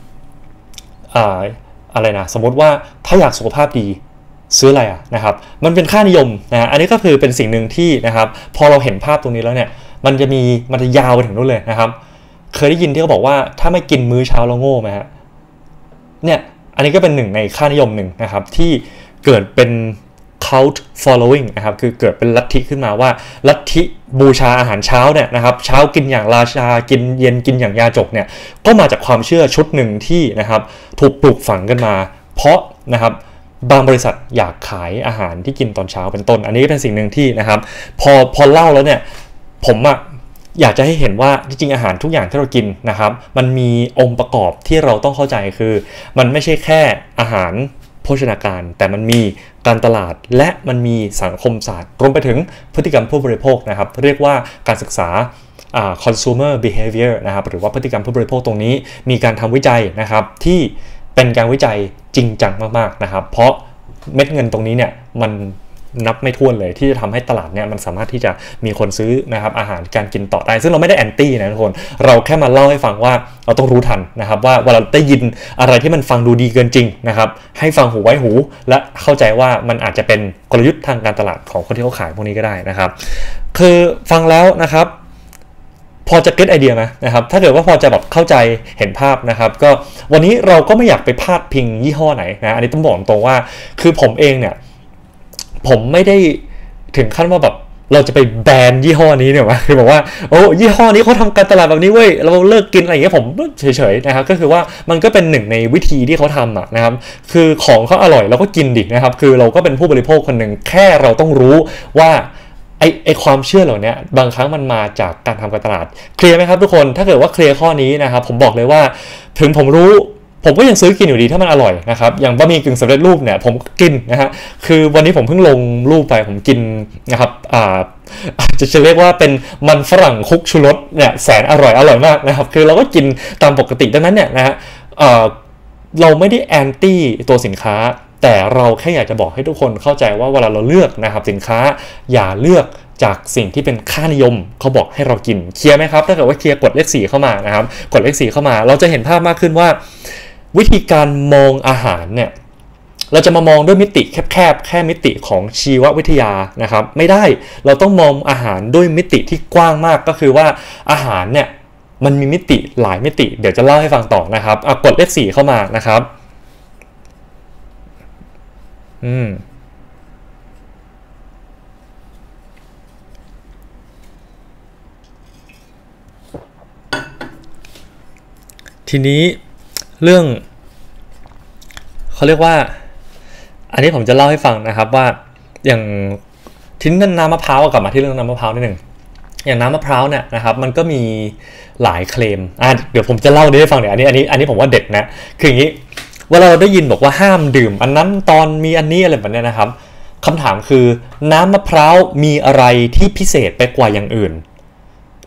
อะไรนะสมมติว่าถ้าอยากสุขภาพดีซื้ออะไรอ่ะนะครับมันเป็นค่านิยมนะอันนี้ก็คือเป็นสิ่งหนึ่งที่นะครับพอเราเห็นภาพตรงนี้แล้วเนี่ยมันจะมีมันจะยาวไปถึงนู้นเลยนะครับเคยได้ยินที่เขาบอกว่าถ้าไม่กินมื้อเช้าเราโง่ไหมฮะเนี่ยอันนี้ก็เป็นหนึ่งในค่านิยมหนึ่งนะครับที่เกิดเป็น cult following นะครับคือเกิดเป็นลัทธิขึ้นมาว่าลัทธิบูชาอาหารเช้าเนี่ยนะครับเช้ากินอย่างราชากินเย็นกินอย่างยาจกเนี่ยก็มาจากความเชื่อชุดหนึ่งที่นะครับถูกปลูกฝังกันมาเพราะนะครับบางบริษัทอยากขายอาหารที่กินตอนเช้าเป็นต้นอันนี้เป็นสิ่งหนึ่งที่นะครับพอพอเล่าแล้วเนี่ยผมอะอยากจะให้เห็นว่าจริงๆอาหารทุกอย่างที่เรากินนะครับมันมีองค์ประกอบที่เราต้องเข้าใจคือมันไม่ใช่แค่อาหารโภชนาการแต่มันมีการตลาดและมันมีสังคมศาสตร์รวมไปถึงพฤติกรรมผู้บริโภคนะครับเรียกว่าการศึกษา consumer behavior นะครับหรือว่าพฤติกรรมผู้บริโภคตรงนี้มีการทำวิจัยนะครับที่เป็นการวิจัยจริงจังมากๆนะครับเพราะเม็ดเงินตรงนี้เนี่ยมันนับไม่ถ้วนเลยที่จะทำให้ตลาดเนี่ยมันสามารถที่จะมีคนซื้อนะครับอาหารการกินต่อได้ซึ่งเราไม่ได้แอนตี้นะทุกคนเราแค่มาเล่าให้ฟังว่าเราต้องรู้ทันนะครับว่าเวลาได้ยินอะไรที่มันฟังดูดีเกินจริงนะครับให้ฟังหูไว้หูและเข้าใจว่ามันอาจจะเป็นกลยุทธ์ทางการตลาดของคนที่เขาขายพวกนี้ก็ได้นะครับคือฟังแล้วนะครับพอจะเก็ตไอเดียไหมนะครับถ้าเกิดว่าพอจะแบบเข้าใจเห็นภาพนะครับก็วันนี้เราก็ไม่อยากไปพาดพิงยี่ห้อไหนนะอันนี้ต้องบอกตรงว่าคือผมเองเนี่ยผมไม่ได้ถึงขั้นว่าแบบเราจะไปแบนยี่ห้อนี้เนี่ยวะคือบอกว่าโอ้ยี่ห้อนี้เขาทำการตลาดแบบนี้เว้ยเราเลิกกินอะไรอย่างเงี้ยผมเฉยๆนะครับก็คือว่ามันก็เป็นหนึ่งในวิธีที่เขาทำอะนะครับคือของเขาอร่อยเราก็กินดินะครับคือเราก็เป็นผู้บริโภคคนหนึ่งแค่เราต้องรู้ว่าไอไอความเชื่อเหล่านี้บางครั้งมันมาจากการทำการตลาดเคลียร์ไหมครับทุกคนถ้าเกิดว่าเคลียร์ข้อนี้นะครับผมบอกเลยว่าถึงผมรู้ผมก็ยังซื้อกินอยู่ดีถ้ามันอร่อยนะครับอย่างบะหมี่กึ่งสำเร็จรูปเนี่ยผมกินนะฮะคือวันนี้ผมเพิ่งลงรูปไปผมกินนะครับอ่าจะจะเรียกว่าเป็นมันฝรั่งคลุกชูรสเนี่ยแสนอร่อยอร่อยมากนะครับคือเราก็กินตามปกติดังนั้นเนี่ยนะฮะเราไม่ได้แอนตี้ตัวสินค้าแต่เราแค่อยากจะบอกให้ทุกคนเข้าใจว่าเวลาเราเลือกนะครับสินค้าอย่าเลือกจากสิ่งที่เป็นค่านิยมเขาบอกให้เรากินเคลียร์ไหมครับถ้าเกิดว่าเคลียร์กดเลขสี่เข้ามานะครับกดเลขสี่เข้ามาเราจะเห็นภาพมากขึ้นว่าวิธีการมองอาหารเนี่ยเราจะมามองด้วยมิติแคบๆแค่มิติของชีววิทยานะครับไม่ได้เราต้องมองอาหารด้วยมิติที่กว้างมากก็คือว่าอาหารเนี่ยมันมีมิติหลายมิติเดี๋ยวจะเล่าให้ฟังต่อนะครับอ่ะกดเลขสี่เข้ามานะครับอืมทีนี้เรื่องเขาเรียกว่าอันนี้ผมจะเล่าให้ฟังนะครับว่าอย่างทิ้นน้ำมะพร้าวกลับมาที่เรื่องน้ำมะพร้าวนิดหนึ่งอย่างน้ำมะพร้าวเนี่ยนะครับมันก็มีหลายเคลมอ่ะเดี๋ยวผมจะเล่านี้ให้ฟังเดี๋ยวอันนี้อันนี้อันนี้ผมว่าเด็ดนะคืออย่างนี้เวลาเราได้ยินบอกว่าห้ามดื่มอันนั้นตอนมีอันนี้อะไรแบบนี้นะครับคำถามคือน้ำมะพร้าวมีอะไรที่พิเศษไปกว่าอย่างอื่น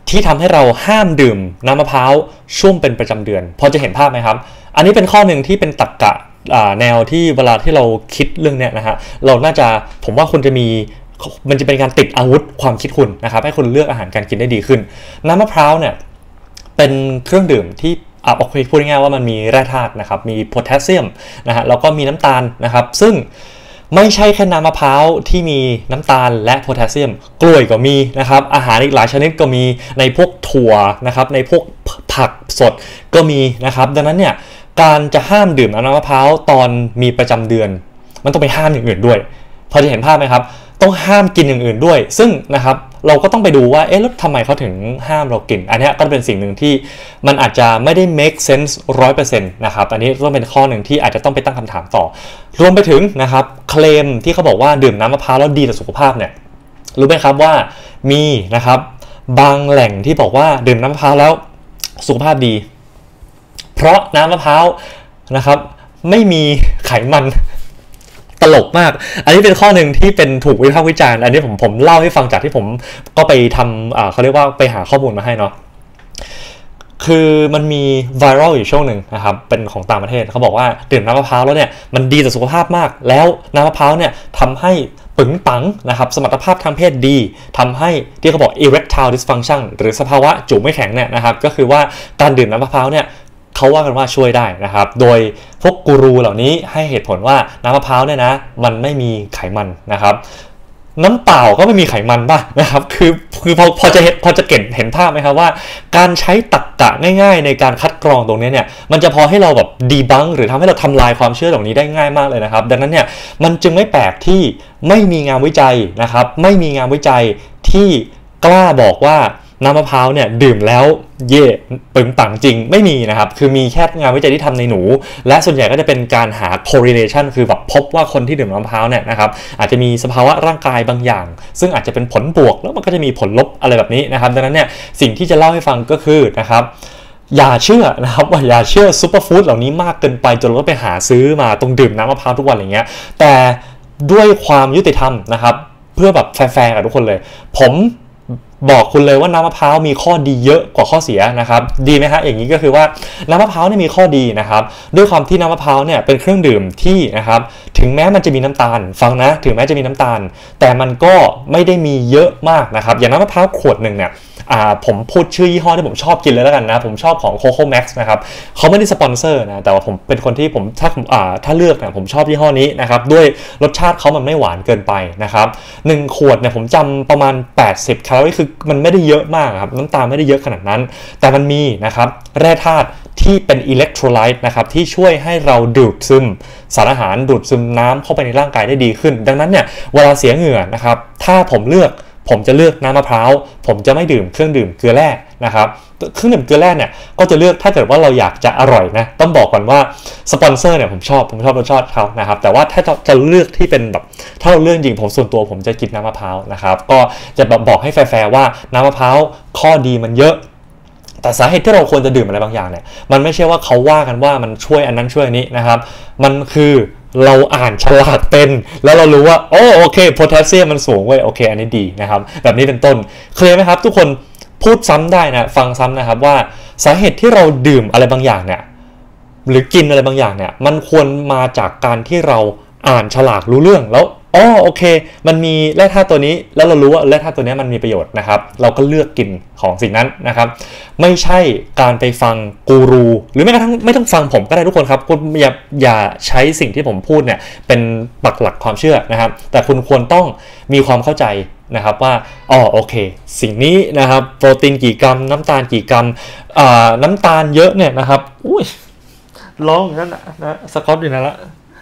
ที่ทำให้เราห้ามดื่มน้ำมะพร้าวช่วงเป็นประจำเดือนพอจะเห็นภาพไหมครับอันนี้เป็นข้อหนึ่งที่เป็นตรรกะแนวที่เวลาที่เราคิดเรื่องเนี้ยนะฮะเราน่าจะผมว่าคุณจะมีมันจะเป็นการติดอาวุธความคิดคุณนะครับให้คุณเลือกอาหารการกินได้ดีขึ้นน้ำมะพร้าวเนี่ยเป็นเครื่องดื่มที่อ่ะโอเคพูดง่ายๆว่ามันมีแร่ธาตุนะครับมีโพแทสเซียมนะฮะแล้วก็มีน้ำตาลนะครับซึ่งไม่ใช่แค่น้ำมะพร้าวที่มีน้ำตาลและโพแทสเซียมกล้วยก็มีนะครับอาหารอีกหลายชนิดก็มีในพวกถั่วนะครับในพวกผักสดก็มีนะครับดังนั้นเนี่ยการจะห้ามดื่มน้ำมะพร้าวตอนมีประจำเดือนมันต้องไปห้ามอย่างอื่นด้วยพอจะเห็นภาพไหมครับต้องห้ามกินอย่างอื่นด้วยซึ่งนะครับเราก็ต้องไปดูว่าเอ๊ะแล้วทำไมเขาถึงห้ามเรากินอันนี้ก็เป็นสิ่งหนึ่งที่มันอาจจะไม่ได้ make sense ร้อยเปอร์เซ็นต์ นะครับอันนี้ต้องเป็นข้อหนึ่งที่อาจจะต้องไปตั้งคำถามต่อรวมไปถึงนะครับเคลมที่เขาบอกว่าดื่มน้ำมะพร้าวแล้วดีต่อสุขภาพเนี่ยรู้ไหมครับว่ามีนะครับบางแหล่งที่บอกว่าดื่มน้ำมะพร้าวแล้วสุขภาพดีเพราะน้ำมะพร้าวนะครับไม่มีไขมันตลกมากอันนี้เป็นข้อหนึ่งที่เป็นถูกวิพากษ์วิจารณ์อันนี้ผมผมเล่าให้ฟังจากที่ผมก็ไปทำอ่าเขาเรียกว่าไปหาข้อมูลมาให้เนาะคือมันมีไวรัลอยู่ช่วงหนึ่งนะครับเป็นของต่างประเทศเขาบอกว่าดื่มน้ำมะพร้าวแล้วเนี่ยมันดีต่อสุขภาพมากแล้วน้ำมะพร้าวเนี่ยทำให้ปึงปังนะครับสมรรถภาพทางเพศดีทำให้ที่เขาบอก erectile dysfunction หรือสภาวะจูบไม่แข็งเนี่ยนะครับก็คือว่าการดื่มน้ำมะพร้าวเนี่ยเขาว่ากันว่าช่วยได้นะครับโดยพวกกูรูเหล่านี้ให้เหตุผลว่าน้ำมะพร้าวเนี่ยนะมันไม่มีไขมันนะครับน้ำเปล่าก็ไม่มีไขมันป่ะนะครับคือคือพอพอจะเห็นพอจะเก็บเห็นภาพไหมครับว่าการใช้ตรรกะง่ายๆในการคัดกรองตรงนี้เนี่ยมันจะพอให้เราแบบดีบังหรือทำให้เราทำลายความเชื่อตรงนี้ได้ง่ายมากเลยนะครับดังนั้นเนี่ยมันจึงไม่แปลกที่ไม่มีงานวิจัยนะครับไม่มีงานวิจัยที่กล้าบอกว่าน้ำมะพร้าวเนี่ยดื่มแล้วเย่ปึงปังจริงไม่มีนะครับคือมีแค่งานวิจัยที่ทำในหนูและส่วนใหญ่ก็จะเป็นการหา correlation คือแบบพบว่าคนที่ดื่มน้ำมะพร้าวเนี่ยนะครับอาจจะมีสภาวะร่างกายบางอย่างซึ่งอาจจะเป็นผลบวกแล้วมันก็จะมีผลลบอะไรแบบนี้นะครับดังนั้นเนี่ยสิ่งที่จะเล่าให้ฟังก็คือนะครับอย่าเชื่อนะครับว่าอย่าเชื่อซูเปอร์ฟู้ดเหล่านี้มากเกินไปจนเราต้องไปหาซื้อมาตรงดื่มน้ำมะพร้าวทุกวันอะไรเงี้ยแต่ด้วยความยุติธรรมนะครับเพื่อแบบแฟร์ๆกับทุกคนเลยผมบอกคุณเลยว่าน้ำมะพร้าวมีข้อดีเยอะกว่าข้อเสียนะครับดีไหมฮะอย่างนี้ก็คือว่าน้ำมะพร้าวเนี่ยมีข้อดีนะครับด้วยความที่น้ำมะพร้าวเนี่ยเป็นเครื่องดื่มที่นะครับถึงแม้มันจะมีน้ำตาลฟังนะถึงแม้จะมีน้ำตาลแต่มันก็ไม่ได้มีเยอะมากนะครับอย่างน้ำมะพร้าวขวดหนึ่งเนี่ยผมพูดชื่อยี่ห้อที่ผมชอบกินเลยแล้วกันนะผมชอบของ Coco Max นะครับเขาไม่ได้สปอนเซอร์นะแต่ว่าผมเป็นคนที่ผมถ้าถ้าเลือกเนี่ยผมชอบยี่ห้อนี้นะครับด้วยรสชาติเขามันไม่หวานเกินไปนะครับหนึ่งขวดเนี่ยผมจำประมาณแปดสิบแคลอรี่คือมันไม่ได้เยอะมากครับน้ำตาลไม่ได้เยอะขนาดนั้นแต่มันมีนะครับแร่ธาตุที่เป็นอิเล็กโทรไลต์นะครับที่ช่วยให้เราดูดซึมสารอาหารดูดซึมน้ำเข้าไปในร่างกายได้ดีขึ้นดังนั้นเนี่ยเวลาเสียเหงื่อนะครับถ้าผมเลือกผมจะเลือกน้ำมะพร้าวผมจะไม่ดื่มเครื่องดื่มเกลือแร่นะครับเครื่องดื่มเกลือแร่เนี่ยก็จะเลือกถ้าเกิดว่าเราอยากจะอร่อยนะต้องบอกก่อนว่าสปอนเซอร์เนี่ยผมชอบผมชอบรสชาติเขานะครับแต่ว่าถ้าจะเลือกที่เป็นแบบถ้าเราเลือกจริงผมส่วนตัวผมจะกินน้ำมะพร้าวนะครับก็จะแบบบอกให้แฟร์ๆว่าน้ำมะพร้าวข้อดีมันเยอะแต่สาเหตุที่เราควรจะดื่มอะไรบางอย่างเนี่ยมันไม่ใช่ว่าเขาว่ากันว่ามันช่วยอันนั้นช่วยอันนี้นะครับมันคือเราอ่านฉลากเป็นแล้วเรารู้ว่าโอ้โอเคโพแทสเซียมมันสูงเว้ยโอเคอันนี้ดีนะครับแบบนี้เป็นต้นเคลียร์ไหมครับทุกคนพูดซ้ำได้นะฟังซ้ำนะครับว่าสาเหตุที่เราดื่มอะไรบางอย่างเนี่ยหรือกินอะไรบางอย่างเนี่ยมันควรมาจากการที่เราอ่านฉลากรู้เรื่องแล้วอ๋อโอเคมันมีแร่ธาตุตัวนี้แล้วเรารู้ว่าแร่ธาตุตัวนี้มันมีประโยชน์นะครับเราก็เลือกกินของสิ่งนั้นนะครับไม่ใช่การไปฟังกูรูหรือแม้กระทั่งไม่ต้องฟังผมก็ได้ทุกคนครับคุณอย่าอย่าใช้สิ่งที่ผมพูดเนี่ยเป็นปักหลักความเชื่อนะครับแต่คุณควรต้องมีความเข้าใจนะครับว่าอ๋อโอเคสิ่งนี้นะครับโปรตีนกี่กรัมน้ำตาลกี่กรัมอ่าน้ำตาลเยอะเนี่ยนะครับอุ้ยร้องนั่นนะนะสกอตอยู่นั่นละ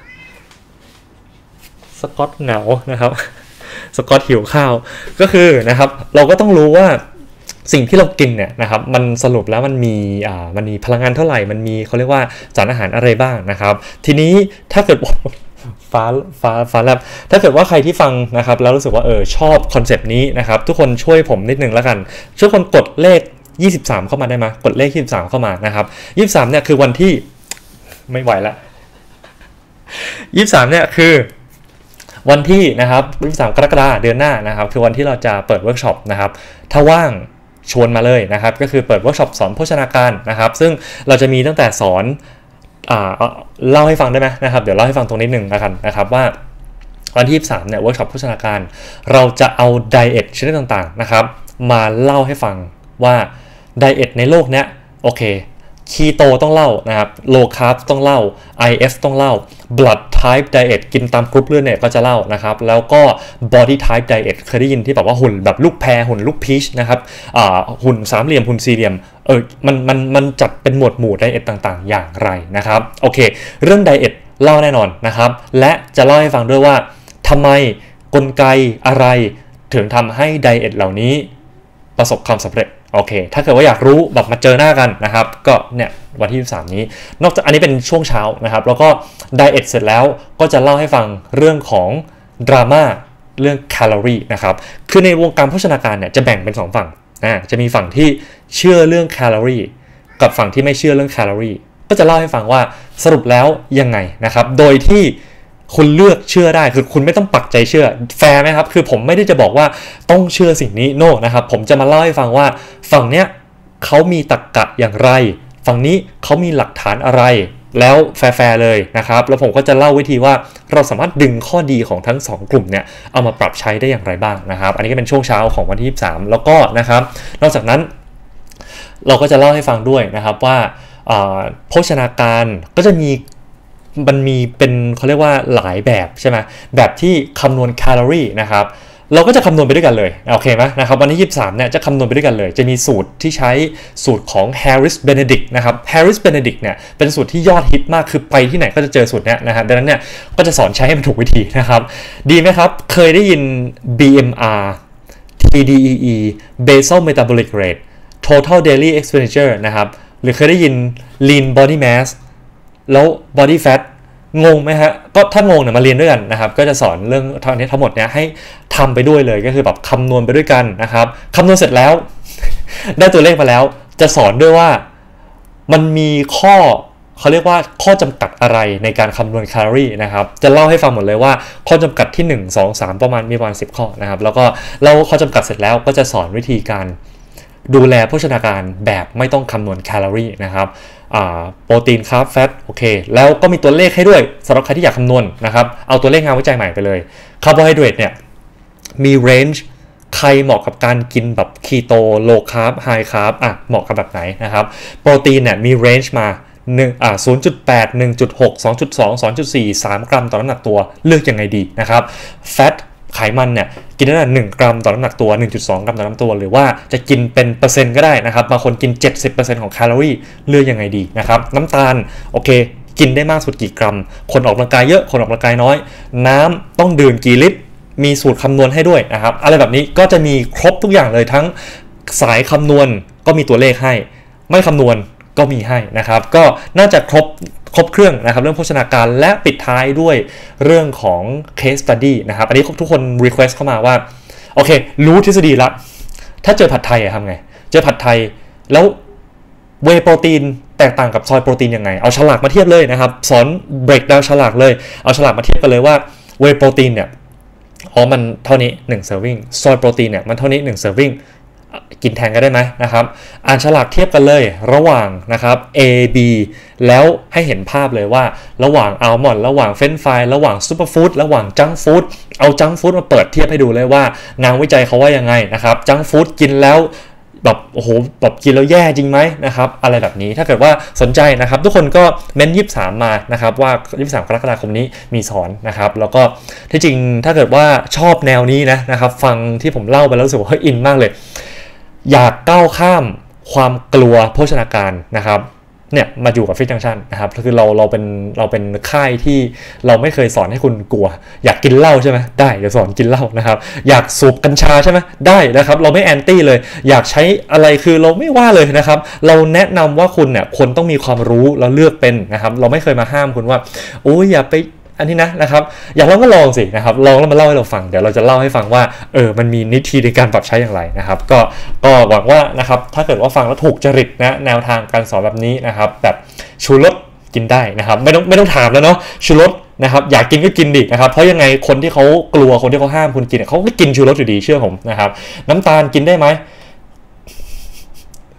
สกอตเหงานะครับสกอตหิวข้าวก็คือนะครับเราก็ต้องรู้ว่าสิ่งที่เรากินเนี่ยนะครับมันสรุปแล้วมันมีอ่ามันมีพลังงานเท่าไหร่มันมีเขาเรียกว่าสารอาหารอะไรบ้างนะครับทีนี้ถ้าเกิดฟ้าฟ้าฟ้าแลบถ้าเกิดว่าใครที่ฟังนะครับแล้วรู้สึกว่าเออชอบคอนเซปต์นี้นะครับทุกคนช่วยผมนิดนึงแล้วกันช่วยคนกดเลขยี่สิบสามเข้ามาได้ไหมกดเลขยี่สิบสามเข้ามานะครับยี่สิบสามเนี่ยคือวันที่ไม่ไหวละยี่สิบสามเนี่ยคือวันที่นะครับยี่สิบสามกรกฎาคมเดือนหน้านะครับคือวันที่เราจะเปิดเวิร์กช็อปนะครับถ้าว่างชวนมาเลยนะครับก็คือเปิดเวิร์กช็อปสอนโภชนาการนะครับซึ่งเราจะมีตั้งแต่สอนอ่าเล่าให้ฟังได้ไหมนะครับเดี๋ยวเล่าให้ฟังตรงนิดหนึ่งแล้วกันนะครับว่าวันที่ยี่สิบสามเนี่ยเวิร์กช็อปโภชนาการเราจะเอาไดเอทชนิดต่างๆนะครับมาเล่าให้ฟังว่าไดเอทในโลกเนี้ยโอเคคีโตต้องเล่านะครับโลคาร์บต้องเล่า ไอ เอฟ ต้องเล่า blood type diet กินตามกรุ๊ปเลือดเนี่ยก็จะเล่านะครับแล้วก็ body type diet เคยได้ยินที่แบบว่าหุ่นแบบลูกแพรหุ่นลูกพีชนะครับอ่าหุ่นสามเหลี่ยมหุ่นสี่เหลี่ยมเออมันมันมันจัดเป็นหมวดหมู่ไดเอทต่างๆอย่างไรนะครับโอเคเรื่องไดเอทเล่าแน่นอนนะครับและจะเล่าให้ฟังด้วยว่าทำไมกลไกอะไรถึงทำให้ไดเอทเหล่านี้ประสบความสำเร็จโอเคถ้าเกิดว่าอยากรู้แบบมาเจอหน้ากันนะครับก็เนี่ยวันที่ยี่สิบสามนี้นอกจากอันนี้เป็นช่วงเช้านะครับแล้วก็ไดเอทเสร็จแล้วก็จะเล่าให้ฟังเรื่องของดราม่าเรื่องแคลอรี่นะครับคือในวงการโภชนาการเนี่ยจะแบ่งเป็นสองฝั่งอ่าจะมีฝั่งที่เชื่อเรื่องแคลอรี่กับฝั่งที่ไม่เชื่อเรื่องแคลอรี่ก็จะเล่าให้ฟังว่าสรุปแล้วยังไงนะครับโดยที่คุณเลือกเชื่อได้คือคุณไม่ต้องปักใจเชื่อแฟร์ไหมครับคือผมไม่ได้จะบอกว่าต้องเชื่อสิ่งนี้โน่นะครับผมจะมาเล่าให้ฟังว่าฝั่งเนี้ยเขามีตรรกะอย่างไรฝั่งนี้เขามีหลักฐานอะไรแล้วแฟร์เลยนะครับแล้วผมก็จะเล่าวิธีว่าเราสามารถดึงข้อดีของทั้งสองกลุ่มเนี่ยเอามาปรับใช้ได้อย่างไรบ้างนะครับอันนี้ก็เป็นช่วงเช้าของวันที่ยี่สิบสามแล้วก็นะครับนอกจากนั้นเราก็จะเล่าให้ฟังด้วยนะครับว่าโภชนาการก็จะมีมันมีเป็นเขาเรียกว่าหลายแบบใช่ไหมแบบที่คำนวณแคลอรี่นะครับเราก็จะคำนวณไปด้วยกันเลยโอเคไหมนะครับวันที่ยี่สิบสามเนี่ยจะคำนวณไปด้วยกันเลยจะมีสูตรที่ใช้สูตรของ Harris Benedict นะครับ Harris Benedict เนี่ยเป็นสูตรที่ยอดฮิตมากคือไปที่ไหนก็จะเจอสูตรเนี้ยนะครับดังนั้นเนี่ยก็จะสอนใช้ให้มันถูกวิธีนะครับดีไหมครับเคยได้ยิน บี เอ็ม อาร์ ที ดี อี อี Basal Metabolic Rate Total Daily Expenditure นะครับหรือเคยได้ยิน Lean Body Massแล้ว body fat งงไหมฮะก็ถ้างงเนี่ยมาเรียนด้วยกันนะครับก็จะสอนเรื่องทั้งนี้ทั้งหมดเนี้ยให้ทำไปด้วยเลยก็คือแบบคำนวณไปด้วยกันนะครับคำนวณเสร็จแล้ว ได้ตัวเลขมาแล้วจะสอนด้วยว่ามันมีข้อเขาเรียกว่าข้อจำกัดอะไรในการคำนวณแคลอรี่นะครับจะเล่าให้ฟังหมดเลยว่าข้อจำกัดที่หนึ่ง สอง สามประมาณมีประมาณสิบข้อนะครับแล้วก็เล่าข้อจำกัดเสร็จแล้วก็จะสอนวิธีการดูแลโภชนาการแบบไม่ต้องคำนวณแคลอรี่นะครับโปรตีนคาร์บแฟตโอเคแล้วก็มีตัวเลขให้ด้วยสำหรับใครที่อยากคำนวณนะครับเอาตัวเลขงานวิจัยใหม่ไปเลยคาร์โบไฮเดรตเนี่ยมีเรนจ์ใครเหมาะกับการกินแบบคีโตโลคาร์บไฮคาร์บอ่ะเหมาะกับแบบไหนนะครับโปรตีนเนี่ยมีเรนจ์มาหนึ่งอ่า ศูนย์จุดแปด หนึ่งจุดหก สองจุดสอง สองจุดสี่ สามกรัมต่อน้ำหนักตัวเลือกยังไงดีนะครับแฟตไขมันเนี่ยกินได้หนึ่งกรัมต่อน้ำหนักตัว หนึ่งจุดสอง กรัมต่อน้ำตัวหรือว่าจะกินเป็นเปอร์เซ็นต์ก็ได้นะครับบางคนกิน เจ็ดสิบเปอร์เซ็นต์ ของแคลอรี่เลือกยังไงดีนะครับน้ำตาลโอเคกินได้มากสุดกี่กรัมคนออกกำลังกายเยอะคนออกกำลังกายน้อยน้ำต้องดื่มกี่ลิตรมีสูตรคำนวณให้ด้วยนะครับอะไรแบบนี้ก็จะมีครบทุกอย่างเลยทั้งสายคำนวณก็มีตัวเลขให้ไม่คำนวณก็มีให้นะครับก็น่าจะครบครบเครื่องนะครับเรื่องโภชนาการและปิดท้ายด้วยเรื่องของ case study นะครับอันนี้ทุกคน request เข้ามาว่าโอเครู้ทฤษฎีละถ้าเจอผัดไทยทำไงเจอผัดไทยแล้วเวย์โปรตีนแตกต่างกับซอยโปรตีนยังไงเอาฉลากมาเทียบเลยนะครับสอน break down ฉลากเลยเอาฉลากมาเทียบกันเลยว่าเวย์โปรตีนเนี่ยอ๋อมันเท่านี้หนึ่ง serving ซอยโปรตีนเนี่ยมันเท่านี้หนึ่ง servingกินแทนกันได้ไหมนะครับอ่านฉลากเทียบกันเลยระหว่างนะครับ A B แล้วให้เห็นภาพเลยว่าระหว่างอัลมอนด์ระหว่างเฟรนช์ฟรายระหว่างซูเปอร์ฟู้ดระหว่างจังก์ฟู้ดเอาจังก์ฟู้ดมาเปิดเทียบให้ดูเลยว่างานวิจัยเขาว่ายังไงนะครับจังก์ฟู้ดกินแล้วแบบโอ้โหแบบกินแล้วแย่จริงไหมนะครับอะไรแบบนี้ถ้าเกิดว่าสนใจนะครับทุกคนก็เม้นยี่สิบสามมานะครับว่ายี่สิบสามกรกฎาคมนี้มีสอนนะครับแล้วก็ที่จริงถ้าเกิดว่าชอบแนวนี้นะนะครับฟังที่ผมเล่าไปแล้วรู้สึกว่าเฮ้ยอินมากเลยอยากก้าวข้ามความกลัวโภชนาการนะครับเนี่ยมาอยู่กับฟิตจังชั่นนะครับคือเราเราเป็นเราเป็นค่ายที่เราไม่เคยสอนให้คุณกลัวอยากกินเหล้าใช่ไหมได้เดี๋ยวสอนกินเหล้านะครับอยากสูบกัญชาใช่ไหมได้นะครับเราไม่แอนตี้เลยอยากใช้อะไรคือเราไม่ว่าเลยนะครับเราแนะนำว่าคุณเนี่ยคนต้องมีความรู้แล้วเลือกเป็นนะครับเราไม่เคยมาห้ามคุณว่าโอ้ยอย่าไปอันนี้นะนะครับอยากลองก็ลองสินะครับลองแล้วมาเล่าให้เราฟังเดี๋ยวเราจะเล่าให้ฟังว่าเออมันมีวิธีในการปรับใช้อย่างไรนะครับก็ก็หวังว่านะครับถ้าเกิดว่าฟังแล้วถูกจริตนะแนวทางการสอนแบบนี้นะครับแบบชูรสกินได้นะครับไม่ต้องไม่ต้องถามแล้วเนาะชูรสนะครับอยากกินก็กินดินะครับเพราะยังไงคนที่เขากลัวคนที่เขาห้ามคุณกินเขาก็กินชูรสอยู่ดีเชื่อผมนะครับน้ำตาลกินได้ไหม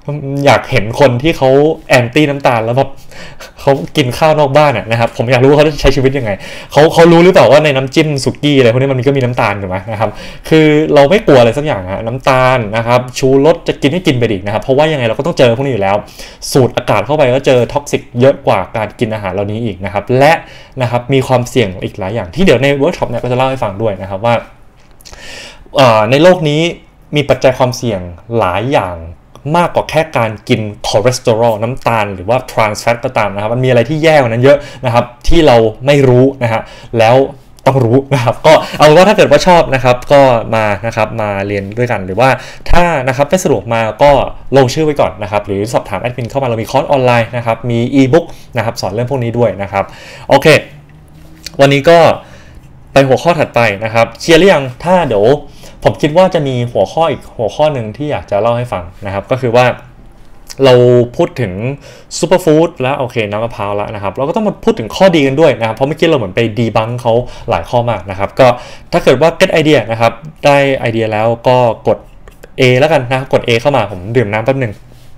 อยากเห็นคนที่เขาแอนตี้น้ำตาลแล้วแบบเขากินข้าวนอกบ้านนะครับผมอยากรู้ว่าเขาใช้ชีวิตยังไงเขาเขารู้หรือเปล่าว่าในน้ำจิ้มสุกี้อะไรพวกนี้มันก็มีน้ำตาลถูกไหมนะครับคือเราไม่กลัวอะไรสักอย่างฮะน้ำตาลนะครับชูรสจะกินให้กินไปดินะครับเพราะว่ายังไงเราก็ต้องเจอพวกนี้อยู่แล้วสูดอากาศเข้าไปก็เจอท็อกซิกเยอะกว่าการกินอาหารเหล่านี้อีกนะครับและนะครับมีความเสี่ยงอีกหลายอย่างที่เดี๋ยวในเวิร์กช็อปเนี่ยก็จะเล่าให้ฟังด้วยนะครับว่าในโลกนี้มีปัจจัยความเสี่ยงหลายอย่างมากกว่าแค่การกินคอเลสเตอรอลน้ำตาลหรือว่าทรานส์แฟตก็ตามนะครับมันมีอะไรที่แย่กว่านั้นเยอะนะครับที่เราไม่รู้นะฮะแล้วต้องรู้นะครับก็เอาว่าถ้าเกิดว่าชอบนะครับก็มานะครับมาเรียนด้วยกันหรือว่าถ้านะครับไม่สะดวกมาก็ลงชื่อไว้ก่อนนะครับหรือสอบถามแอดมินเข้ามาเรามีคอร์สออนไลน์นะครับมีอีบุ๊กนะครับสอนเรื่องพวกนี้ด้วยนะครับโอเควันนี้ก็ไปหัวข้อถัดไปนะครับเคลียร์หรือยังถ้าเดี๋ยวผมคิดว่าจะมีหัวข้ออีกหัวข้อหนึ่งที่อยากจะเล่าให้ฟังนะครับก็คือว่าเราพูดถึงซูเปอร์ฟู้ดแล้วโอเคน้ำมะพร้าวแล้วนะครับเราก็ต้องมาพูดถึงข้อดีกันด้วยนะครับเพราะเมื่อกี้เราเหมือนไปดีบังเขาหลายข้อมากนะครับก็ถ้าเกิดว่า get idea นะครับได้ไอเดียแล้วก็กด A แล้วกันนะกด A เข้ามาผมดื่มน้ำแป๊บหนึ่ง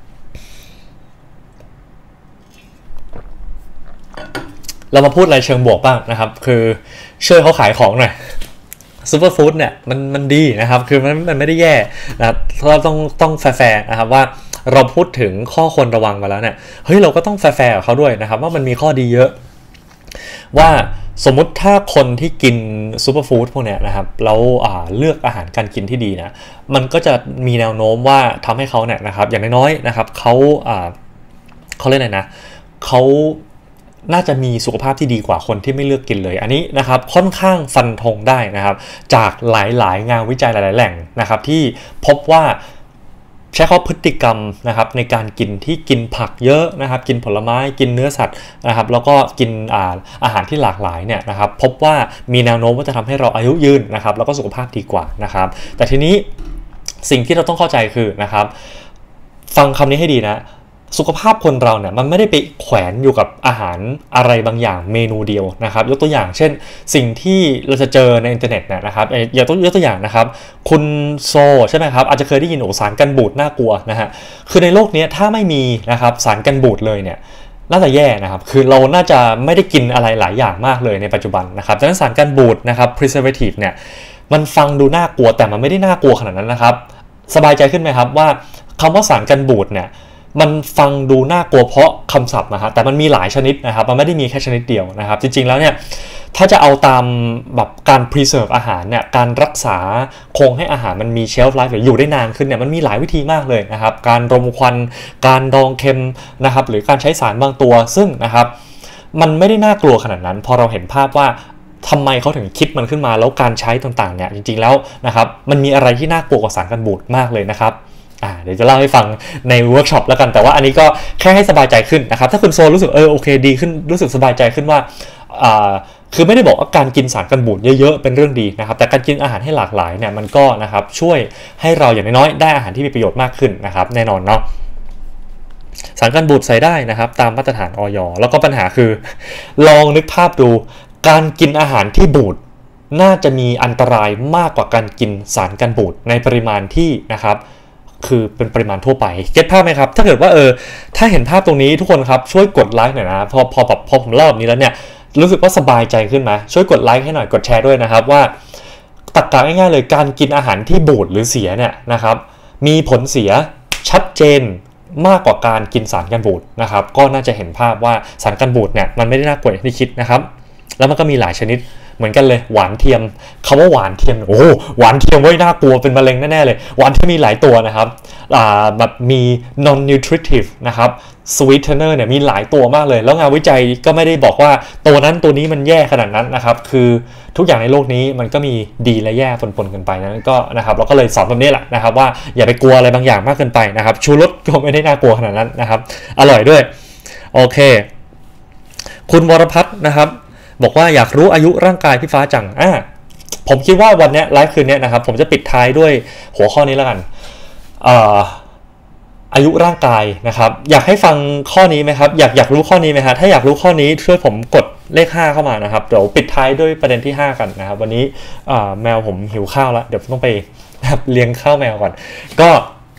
เรามาพูดอะไรเชิงบวกบ้างนะครับคือช่วยเขาขายของหน่อยซูเปอร์ฟู้ดเนี่ยมันมันดีนะครับคือมันมันไม่ได้แย่นะครับเราต้องต้องแฟร์นะครับว่าเราพูดถึงข้อควรระวังมาแล้วเนี่ยเฮ้ยเราก็ต้องแฟร์กับเขาด้วยนะครับว่ามันมีข้อดีเยอะว่าสมมุติถ้าคนที่กินซูเปอร์ฟู้ดพวกเนี้ยนะครับแล้วเลือกอาหารการกินที่ดีนะมันก็จะมีแนวโน้มว่าทำให้เขาเนี่ยนะครับอย่างน้อยๆนะครับเขาเขาเรียกอะไรนะเขาน่าจะมีสุขภาพที่ดีกว่าคนที่ไม่เลือกกินเลยอันนี้นะครับค่อนข้างฟันธงได้นะครับจากหลายๆงานวิจัยหลายๆแหล่งนะครับที่พบว่าใช้ข้อพฤติกรรมนะครับในการกินที่กินผักเยอะนะครับกินผลไม้กินเนื้อสัตว์นะครับแล้วก็กินอาอาหารที่หลากหลายเนี่ยนะครับพบว่ามีแนวโน้มว่าจะทำให้เราอายุยืนนะครับแล้วก็สุขภาพดีกว่านะครับแต่ทีนี้สิ่งที่เราต้องเข้าใจคือนะครับฟังคำนี้ให้ดีนะสุขภาพคนเราเนี่ยมันไม่ได้ไปแขวนอยู่กับอาหารอะไรบางอย่างเมนูเดียวนะครับยกตัวอย่างเช่นสิ่งที่เราจะเจอในอินเทอร์เน็ตเนี่ยนะครับอย่างตัวยกตัวอย่างนะครับคุณโซใช่ไหมครับอาจจะเคยได้ยินโอสารกันบูดน่ากลัวนะฮะคือในโลกนี้ถ้าไม่มีนะครับสารกันบูดเลยเนี่ยน่าจะแย่นะครับคือเราน่าจะไม่ได้กินอะไรหลายอย่างมากเลยในปัจจุบันนะครับดังนั้นสารกันบูดนะครับ preservative เนี่ยมันฟังดูน่ากลัวแต่มันไม่ได้น่ากลัวขนาดนั้นนะครับสบายใจขึ้นไหมครับว่าคำว่าสารกันบูดเนี่ยมันฟังดูน่ากลัวเพราะคำศัพท์นะฮะแต่มันมีหลายชนิดนะครับมันไม่ได้มีแค่ชนิดเดียวนะครับจริงๆแล้วเนี่ยถ้าจะเอาตามแบบการ preserve อาหารเนี่ยการรักษาคงให้อาหารมันมี shelf life หรืออยู่ได้นานขึ้นเนี่ยมันมีหลายวิธีมากเลยนะครับการรมควันการดองเค็มนะครับหรือการใช้สารบางตัวซึ่งนะครับมันไม่ได้น่ากลัวขนาดนั้นพอเราเห็นภาพว่าทำไมเขาถึงคิดมันขึ้นมาแล้วการใช้ต่างๆเนี่ยจริงๆแล้วนะครับมันมีอะไรที่น่ากลัวกว่าสารกันบูดมากเลยนะครับอ่าเดี๋ยวจะเล่าให้ฟังในเวิร์กช็อปแล้วกันแต่ว่าอันนี้ก็แค่ให้สบายใจขึ้นนะครับถ้าคุณโซรู้สึกเออโอเคดีขึ้นรู้สึกสบายใจขึ้นว่าอ่าคือไม่ได้บอกว่าการกินสารกันบูดเยอะๆเป็นเรื่องดีนะครับแต่การกินอาหารให้หลากหลายเนี่ยมันก็นะครับช่วยให้เราอย่างน้อยๆได้อาหารที่มีประโยชน์มากขึ้นนะครับแน่นอนเนาะสารกันบูดใส่ได้นะครับตามมาตรฐานอย.แล้วก็ปัญหาคือลองนึกภาพดูการกินอาหารที่บูดน่าจะมีอันตรายมากกว่าการกินสารกันบูดในปริมาณที่นะครับคือเป็นปริมาณทั่วไปเก็ตภาพไหมครับถ้าเกิดว่าเออถ้าเห็นภาพตรงนี้ทุกคนครับช่วยกดไลค์หน่อยนะพอพอแบบพอผมเล่าแบบนี้แล้วเนี่ยรู้สึกว่าสบายใจขึ้นไหมช่วยกดไลค์ให้หน่อยกดแชร์ด้วยนะครับว่าตัดกาง่ายๆเลยการกินอาหารที่บูดหรือเสียเนี่ยนะครับมีผลเสียชัดเจนมากกว่าการกินสารกันบูดนะครับก็น่าจะเห็นภาพว่าสารกันบูดเนี่ยมันไม่ได้น่ากลัวอย่างที่คิดนะครับแล้วมันก็มีหลายชนิดเหมือนกันเลยหวานเทียมคำว่าหวานเทียมโอ้หวานเทียมไว้น่ากลัวเป็นมะเร็งแน่ๆเลยหวานที่มีหลายตัวนะครับอ่าแบบมี non nutritive นะครับ sweetener เนี่ยมีหลายตัวมากเลยแล้วงานวิจัยก็ไม่ได้บอกว่าตัวนั้นตัวนี้มันแย่ขนาดนั้นนะครับคือทุกอย่างในโลกนี้มันก็มีดีและแย่ปนๆกันไปนั้นก็นะครับเราก็เลยสอนแบบนี้แหละนะครับว่าอย่าไปกลัวอะไรบางอย่างมากเกินไปนะครับชูรสก็ไม่ได้น่ากลัวขนาดนั้นนะครับอร่อยด้วยโอเคคุณวรพัฒน์นะครับบอกว่าอยากรู้อายุร่างกายพี่ฟ้าจังอ่ะผมคิดว่าวันนี้ไลฟ์คืนนี้นะครับผมจะปิดท้ายด้วยหัวข้อนี้แล้วกันอ่าอายุร่างกายนะครับอยากให้ฟังข้อนี้ไหมครับอยากอยากรู้ข้อนี้ไหมฮะถ้าอยากรู้ข้อนี้ช่วยผมกดเลขห้าเข้ามานะครับเดี๋ยวปิดท้ายด้วยประเด็นที่ห้ากันนะครับวันนี้แมวผมหิวข้าวแล้วเดี๋ยวต้องไปเลี้ยงข้าวแมวก่อนก็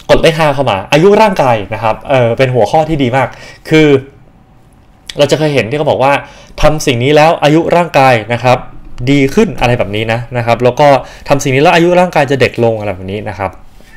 กดเลขห้าเข้ามาอายุร่างกายนะครับเออเป็นหัวข้อที่ดีมากคือเราจะเคยเห็นที่เขาบอกว่าทำสิ่งนี้แล้วอายุร่างกายนะครับดีขึ้นอะไรแบบนี้นะนะครับแล้วก็ทำสิ่งนี้แล้วอายุร่างกายจะเด็กลงอะไรแบบนี้นะครับ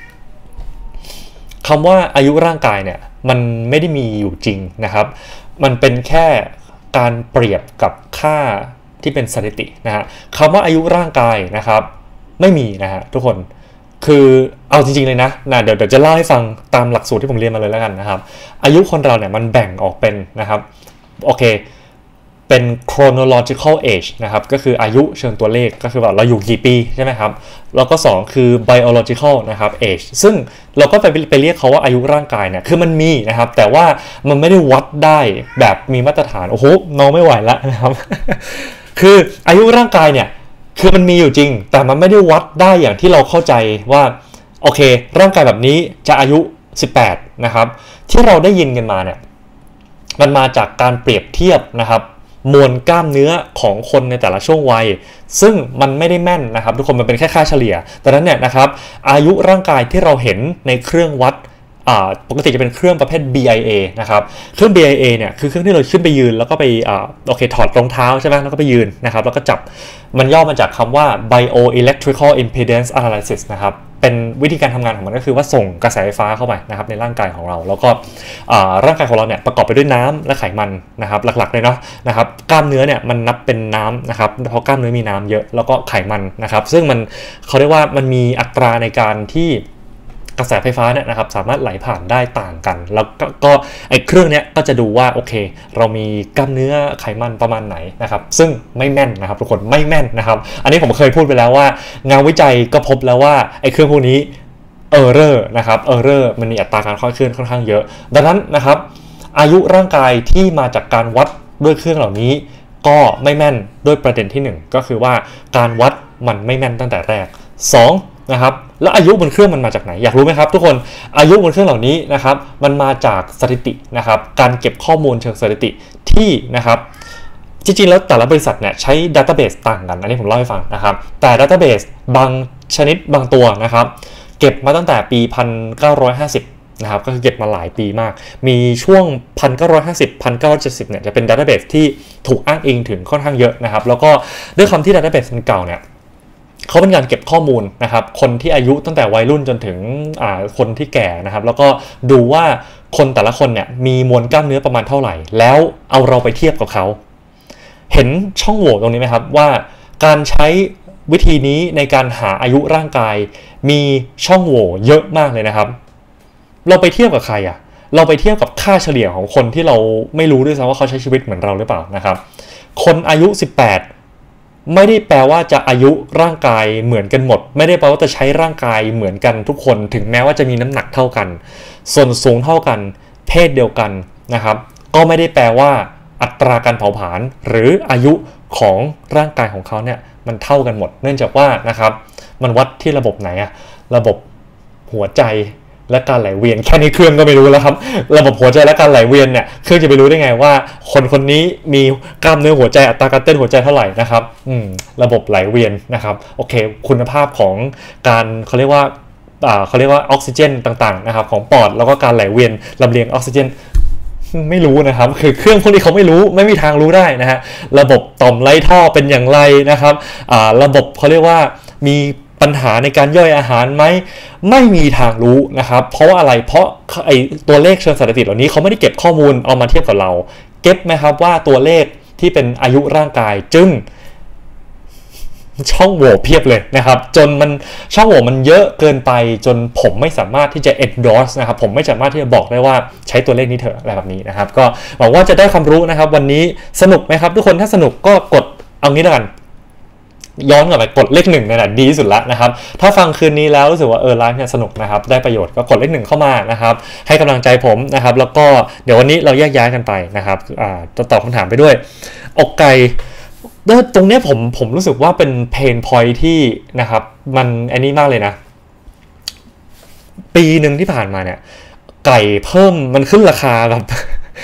คำว่าอายุร่างกายเนี่ยมันไม่ได้มีอยู่จริงนะครับมันเป็นแค่การเปรียบกับค่าที่เป็นสถิตินะฮะคำว่าอายุร่างกายนะครับไม่มีนะฮะทุกคนคือเอาจริงๆเลยนะนะเดี๋ยวเดี๋ยวจะเล่าให้ฟังตามหลักสูตรที่ผมเรียนมาเลยแล้วกันนะครับอายุคนเราเนี่ยมันแบ่งออกเป็นนะครับโอเคเป็น chronological age นะครับก็คืออายุเชิงตัวเลขก็คือแบบเราอยู่กี่ปีใช่ไหมครับแล้วก็สองคือ biological นะครับ age ซึ่งเราก็ไปไปเรียกเขาว่าอายุร่างกายเนี่ยคือมันมีนะครับแต่ว่ามันไม่ได้วัดได้แบบมีมาตรฐานโอ้โหน้องไม่ไหวแล้วนะครับ คืออายุร่างกายเนี่ยคือมันมีอยู่จริงแต่มันไม่ได้วัดได้อย่างที่เราเข้าใจว่าโอเคร่างกายแบบนี้จะอายุสิบแปดนะครับที่เราได้ยินกันมาเนี่ยมันมาจากการเปรียบเทียบนะครับมวลกล้ามเนื้อของคนในแต่ละช่วงวัยซึ่งมันไม่ได้แม่นนะครับทุกคนมันเป็นแค่ค่าเฉลี่ยดังนั้นเนี่ยนะครับอายุร่างกายที่เราเห็นในเครื่องวัดปกติจะเป็นเครื่องประเภท บี ไอ เอ นะครับเครื่อง บี ไอ เอ เนี่ยคือเครื่องที่เราขึ้นไปยืนแล้วก็ไปโอเคถอดรองเท้าใช่ไหมแล้วก็ไปยืนนะครับแล้วก็จับมันย่อมาจากคำว่า bioelectrical impedance analysis นะครับเป็นวิธีการทำงานของมันก็คือว่าส่งกระแสไฟฟ้าเข้าไปนะครับในร่างกายของเราแล้วก็ร่างกายของเราเนี่ยประกอบไปด้วยน้ำและไขมันนะครับหลักๆเลยเนาะนะครับกล้ามเนื้อเนี่ยมันนับเป็นน้ำนะครับเพราะกล้ามเนื้อมีน้ำเยอะแล้วก็ไขมันนะครับซึ่งมันเขาเรียกว่ามันมีอัตราในการที่กระแสไฟฟ้าเนี่ยนะครับสามารถไหลผ่านได้ต่างกันแล้วก็ก็ไอ้เครื่องเนี้ยก็จะดูว่าโอเคเรามีกล้ามเนื้อไขมันประมาณไหนนะครับซึ่งไม่แม่นนะครับทุกคนไม่แม่นนะครับอันนี้ผมเคยพูดไปแล้วว่างานวิจัยก็พบแล้วว่าไอ้เครื่องพวกนี้เออร์เรอร์นะครับเออร์เรอร์มันมีอัตราการคลาดเคลื่อนค่อนข้างเยอะดังนั้นนะครับอายุร่างกายที่มาจากการวัดด้วยเครื่องเหล่านี้ก็ไม่แม่นด้วยประเด็นที่หนึ่งก็คือว่าการวัดมันไม่แม่นตั้งแต่แรกสองนะครับแล้วอายุบนเครื่องมันมาจากไหนอยากรู้ไหมครับทุกคนอายุบนเครื่องเหล่านี้นะครับมันมาจากสถิตินะครับการเก็บข้อมูลเชิงสถิติที่นะครับจริงๆแล้วแต่ละบริษัทเนี่ยใช้ดัตต้าเบสต่างกันอันนี้ผมเล่าให้ฟังนะครับแต่ดัตต้าเบสบางชนิดบางตัวนะครับเก็บมาตั้งแต่ปีหนึ่งพันเก้าร้อยห้าสิบนะครับก็คือเก็บมาหลายปีมากมีช่วง หนึ่งพันเก้าร้อยห้าสิบ หนึ่งพันเก้าร้อยเจ็ดสิบ เนี่ยจะเป็นดัตต้าเบสที่ถูกอ้างอิงถึงค่อนข้างเยอะนะครับแล้วก็ด้วยคำที่ดัตต้าเบสมันเก่าเนี่ยเขาเป็นการเก็บข้อมูลนะครับคนที่อายุตั้งแต่วัยรุ่นจนถึงคนที่แก่นะครับแล้วก็ดูว่าคนแต่ละคนเนี่ยมีมวลกล้ามเนื้อประมาณเท่าไหร่แล้วเอาเราไปเทียบกับเขาเห็นช่องโหว่ตรงนี้ไหมครับว่าการใช้วิธีนี้ในการหาอายุร่างกายมีช่องโหว่เยอะมากเลยนะครับเราไปเทียบกับใครอะเราไปเทียบกับค่าเฉลี่ยของคนที่เราไม่รู้ด้วยซ้ำว่าเขาใช้ชีวิตเหมือนเราหรือเปล่านะครับคนอายุสิบแปดไม่ได้แปลว่าจะอายุร่างกายเหมือนกันหมดไม่ได้แปลว่าจะใช้ร่างกายเหมือนกันทุกคนถึงแม้ว่าจะมีน้ำหนักเท่ากันส่วนสูงเท่ากันเพศเดียวกันนะครับก็ไม่ได้แปลว่าอัตราการเผาผลาญหรืออายุของร่างกายของเขาเนี่ยมันเท่ากันหมดเนื่องจากว่านะครับมันวัดที่ระบบไหนอะระบบหัวใจและการไหลเวียนแค่นี้เครื่องก็ไม่รู้แล้วครับระบบหัวใจและการไหลเวียนเนี่ยเครื่องจะไปรู้ได้ไงว่าคนคนนี้มีกล้ามเนื้อหัวใจอัตราการเต้นหัวใจเท่าไหร่นะครับอืมระบบไหลเวียนนะครับโอเคคุณภาพของการเขาเรียกว่าอ่าเขาเรียกว่าออกซิเจนต่างๆนะครับของปอดแล้วก็การไหลเวียนลำเลียงออกซิเจนไม่รู้นะครับคือเครื่องพวกนี้เขาไม่รู้ไม่มีทางรู้ได้นะฮะระบบต่อมไรท่อเป็นอย่างไรนะครับอ่าระบบเขาเรียกว่ามีปัญหาในการย่อยอาหารไหมไม่มีทางรู้นะครับเพราะว่าอะไรเพราะไอตัวเลขเชิงสถิติเหล่านี้เขาไม่ได้เก็บข้อมูลเอามาเทียบกับเราเก็บไหมครับว่าตัวเลขที่เป็นอายุร่างกายจึงช่องโหว่เพียบเลยนะครับจนมันช่องโหว่มันเยอะเกินไปจนผมไม่สามารถที่จะ endorse นะครับผมไม่สามารถที่จะบอกได้ว่าใช้ตัวเลขนี้เถอะอะไรแบบนี้นะครับก็หวังว่าจะได้ความรู้นะครับวันนี้สนุกไหมครับทุกคนถ้าสนุกก็กดเอางี้แล้วกันย้อนกลับไปกดเลขหนึ่งเนี่ยดีที่สุดแล้วนะครับถ้าฟังคืนนี้แล้วรู้สึกว่าเออไลฟ์เนี่ยสนุกนะครับได้ประโยชน์ก็กดเลขหนึ่งเข้ามานะครับให้กำลังใจผมนะครับแล้วก็เดี๋ยววันนี้เราแยกย้ายกันไปนะครับอ่าจะตอบคำถามไปด้วยอกไก่ตรงนี้ผมผมรู้สึกว่าเป็นเพนพอยท์ที่นะครับมันอันนี้มากเลยนะปีหนึ่งที่ผ่านมาเนี่ยไก่เพิ่มมันขึ้นราคาแบบ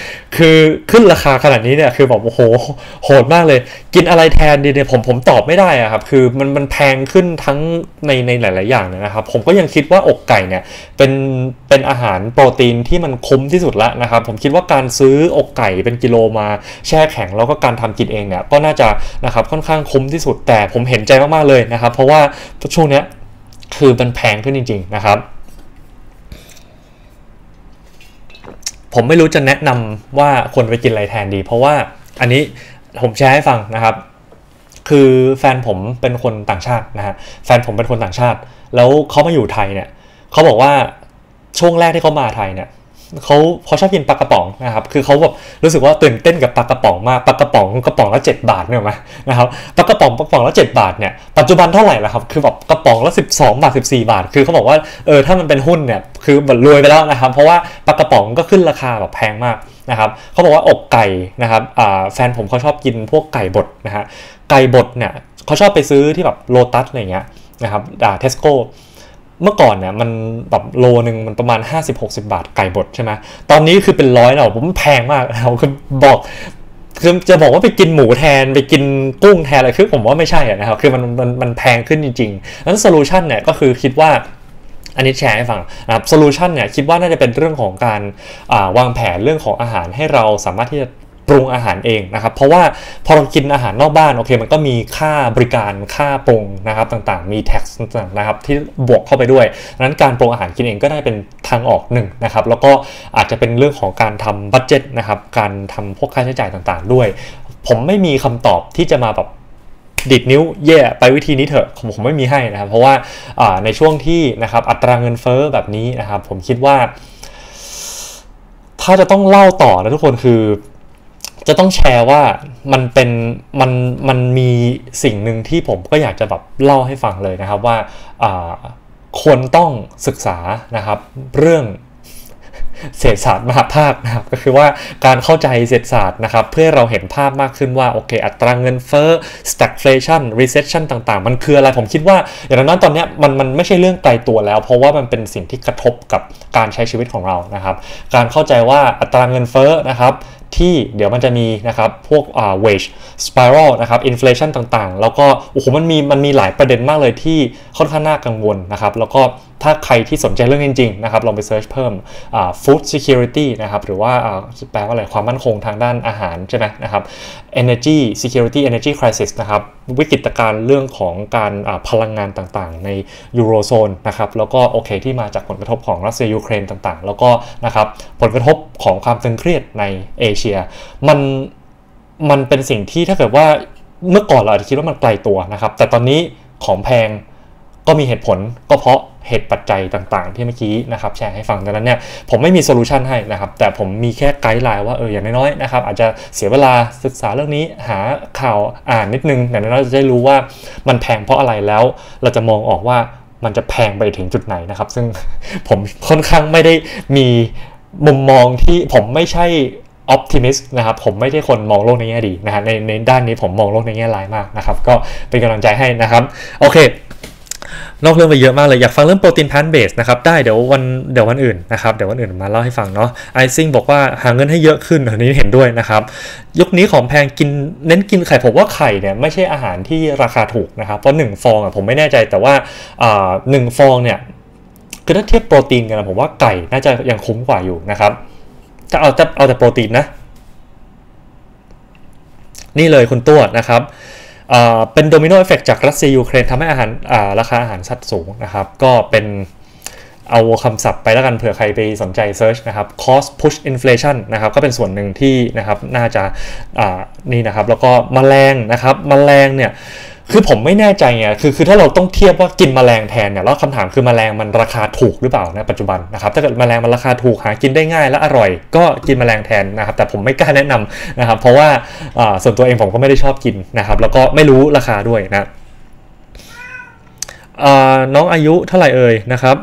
คือขึ้นราคาขนาดนี้เนี่ยคือแบบโอ้โหโหดมากเลยกินอะไรแทนดีเนี่ยผมผมตอบไม่ได้อะครับคือมันมันแพงขึ้นทั้งในในหลายๆอย่างนะครับผมก็ยังคิดว่าอกไก่เนี่ยเป็นเป็นอาหารโปรตีนที่มันคุ้มที่สุดแล้วนะครับผมคิดว่าการซื้ออกไก่เป็นกิโลมาแช่แข็งแล้วก็การทำกินเองเนี่ยก็น่าจะนะครับค่อนข้างคุ้มที่สุดแต่ผมเห็นใจมากๆเลยนะครับเพราะว่าช่วงเนี้ยคือมันแพงขึ้นจริงๆนะครับผมไม่รู้จะแนะนำว่าควรไปกินอะไรแทนดีเพราะว่าอันนี้ผมแชร์ให้ฟังนะครับคือแฟนผมเป็นคนต่างชาตินะฮะแฟนผมเป็นคนต่างชาติแล้วเขามาอยู่ไทยเนี่ยเขาบอกว่าช่วงแรกที่เขามาไทยเนี่ยเขาเขาชอบกินปลากระป๋องนะครับคือเขาแบบรู้สึกว่าตื่นเต้นกับปลากระป๋องมากปลากระป๋องกระป๋องละเจ็ดบาทเนี่ยหรอไหมนะครับปลากระป๋องกระป๋องละเจ็ดบาทเนี่ยปัจจุบันเท่าไหร่ละครับคือแบบกระป๋องละสิบสองบาทสิบสี่บาทคือเขาบอกว่าเออถ้ามันเป็นหุ้นเนี่ยคือแบบรวยไปแล้วนะครับเพราะว่าปลากระป๋องก็ขึ้นราคาแบบแพงมากนะครับเขาบอกว่าอกไก่นะครับอ่าแฟนผมเขาชอบกินพวกไก่บดนะฮะไก่บดเนี่ยเขาชอบไปซื้อที่แบบโลตัสอะไรเงี้ยนะครับอ่าเทสโก้เมื่อก่อนเนี่ยมันแบบโลนึงมันประมาณ ห้าสิบหกสิบ บาทไก่บดใช่ไหมตอนนี้คือเป็นร้อยแล้วผมแพงมากเราคือบอกคือจะบอกว่าไปกินหมูแทนไปกินกุ้งแทนอะไรคือผมว่าไม่ใช่นะครับคือมันมันมันแพงขึ้นจริงๆนั้นโซลูชันเนี่ยก็คือคิดว่าอันนี้แชร์ให้ฟังนะครับโซลูชันเนี่ยคิดว่าน่าจะเป็นเรื่องของการวางแผนเรื่องของอาหารให้เราสามารถที่จะปรุงอาหารเองนะครับเพราะว่าพอเรากินอาหารนอกบ้านโอเคมันก็มีค่าบริการค่าปรุงนะครับต่างๆมี tax ต่างๆนะครับที่บวกเข้าไปด้วยดังนั้นการปรุงอาหารกินเองก็ได้เป็นทางออกหนึ่งนะครับแล้วก็อาจจะเป็นเรื่องของการทำบัดเจ็ตนะครับการทำพวกค่าใช้จ่ายต่างๆด้วยผมไม่มีคำตอบที่จะมาแบบดิดนิ้วแย่ไปวิธีนี้เถอะผมผมไม่มีให้นะครับเพราะว่าในช่วงที่นะครับอัตราเงินเฟ้อแบบนี้นะครับผมคิดว่าถ้าจะต้องเล่าต่อนะทุกคนคือจะต้องแชร์ว่ามันเป็นมันมันมีสิ่งหนึ่งที่ผมก็อยากจะแบบเล่าให้ฟังเลยนะครับว่าควรต้องศึกษานะครับเรื่องเศรษฐศาสตร์มหาภาคนะครับก็คือว่าการเข้าใจเศรษฐศาสตร์นะครับเพื่อเราเห็นภาพมากขึ้นว่าโอเคอัตราเงินเฟ้อ stagflation recession ต่างๆมันคืออะไรผมคิดว่าอย่างนั้นตอนนี้มันมันไม่ใช่เรื่องไกลตัวแล้วเพราะว่ามันเป็นสิ่งที่กระทบกับการใช้ชีวิตของเรานะครับการเข้าใจว่าอัตราเงินเฟ้อนะครับที่เดี๋ยวมันจะมีนะครับพวกอ่า wage spiral นะครับ inflation ต่างๆแล้วก็โอ้โหมันมีมันมีหลายประเด็นมากเลยที่ค่อนข้างน่ากังวลนะครับแล้วก็ถ้าใครที่สนใจเรื่องจริงๆนะครับลองไปเซิร์ชเพิ่มอ่า food security นะครับหรือว่าอ่าแปลว่าอะไรความมั่นคงทางด้านอาหารใช่ไหมนะครับ energy security energy crisis นะครับวิกฤตการณ์เรื่องของการอ่าพลังงานต่างๆในยูโรโซนนะครับแล้วก็โอเคที่มาจากผลกระทบของรัสเซียยูเครนต่างๆแล้วก็นะครับผลกระทบของความตึงเครียดในเอเชียมันมันเป็นสิ่งที่ถ้าเกิดว่าเมื่อก่อนเราอาจจะคิดว่ามันไกลตัวนะครับแต่ตอนนี้ของแพงก็มีเหตุผลก็เพราะเหตุปัจจัยต่างๆที่เมื่อกี้นะครับแชร์ให้ฟังดังนั้นเนี่ยผมไม่มีโซลูชันให้นะครับแต่ผมมีแค่ไกด์ไลน์ว่าเอออย่างน้อยๆนะครับอาจจะเสียเวลาศึกษาเรื่องนี้หาข่าวอ่านนิดนึงอย่างน้อยๆจะได้รู้ว่ามันแพงเพราะอะไรแล้วเราจะมองออกว่ามันจะแพงไปถึงจุดไหนนะครับซึ่งผมค่อนข้างไม่ได้มีมุมมองที่ผมไม่ใช่optimist นะครับผมไม่ใช่คนมองโลกในแง่ดีนะฮะในในด้านนี้ผมมองโลกในแง่ร้ายมากนะครับก็เป็นกำลังใจให้นะครับโอเคนอกเรื่องไปเยอะมากเลยอยากฟังเรื่องโปรตีนแพลนท์เบสนะครับได้เดี๋ยววันเดี๋ยววันอื่นนะครับเดี๋ยววันอื่นมาเล่าให้ฟังเนาะไอซิงบอกว่าหาเงินให้เยอะขึ้นอันนี้เห็นด้วยนะครับยุคนี้ของแพงกินเน้นกินไข่ผมว่าไข่เนี่ยไม่ใช่อาหารที่ราคาถูกนะครับเพราะหนึ่งฟองอ่ะผมไม่แน่ใจแต่ว่าอ่าหนึ่งฟองเนี่ยคือถ้าเทียบโปรตีนกันผมว่าไก่น่าจะยังคุ้มกว่าอยู่นะครับถ้าเอาแต่เอาแต่โปรตีนนะนี่เลยคุณตัวนะครับเป็นโดมิโนเอฟเฟกต์จากรัสเซียยูเครนทำให้อาหารราคาอาหารสัตว์สูงนะครับก็เป็นเอาคำศัพท์ไปแล้วกันเผื่อใครไปสนใจเซิร์ชนะครับ cost push inflation นะครับก็เป็นส่วนหนึ่งที่นะครับน่าจะนี่นะครับแล้วก็แมลงนะครับแมลงเนี่ยคือผมไม่แน่ใจไงคือคือถ้าเราต้องเทียบว่ากินแมลงแทนเนี่ยแล้วคำถามคือแมลงมันราคาถูกหรือเปล่าในปัจจุบันนะครับถ้าเกิดแมลงมันราคาถูกหากินได้ง่ายและอร่อยก็กินแมลงแทนนะครับแต่ผมไม่กล้าแนะนำนะครับเพราะว่าส่วนตัวเองผมก็ไม่ได้ชอบกินนะครับแล้วก็ไม่รู้ราคาด้วยนะน้องอายุเท่าไหร่เอ่ยนะครับ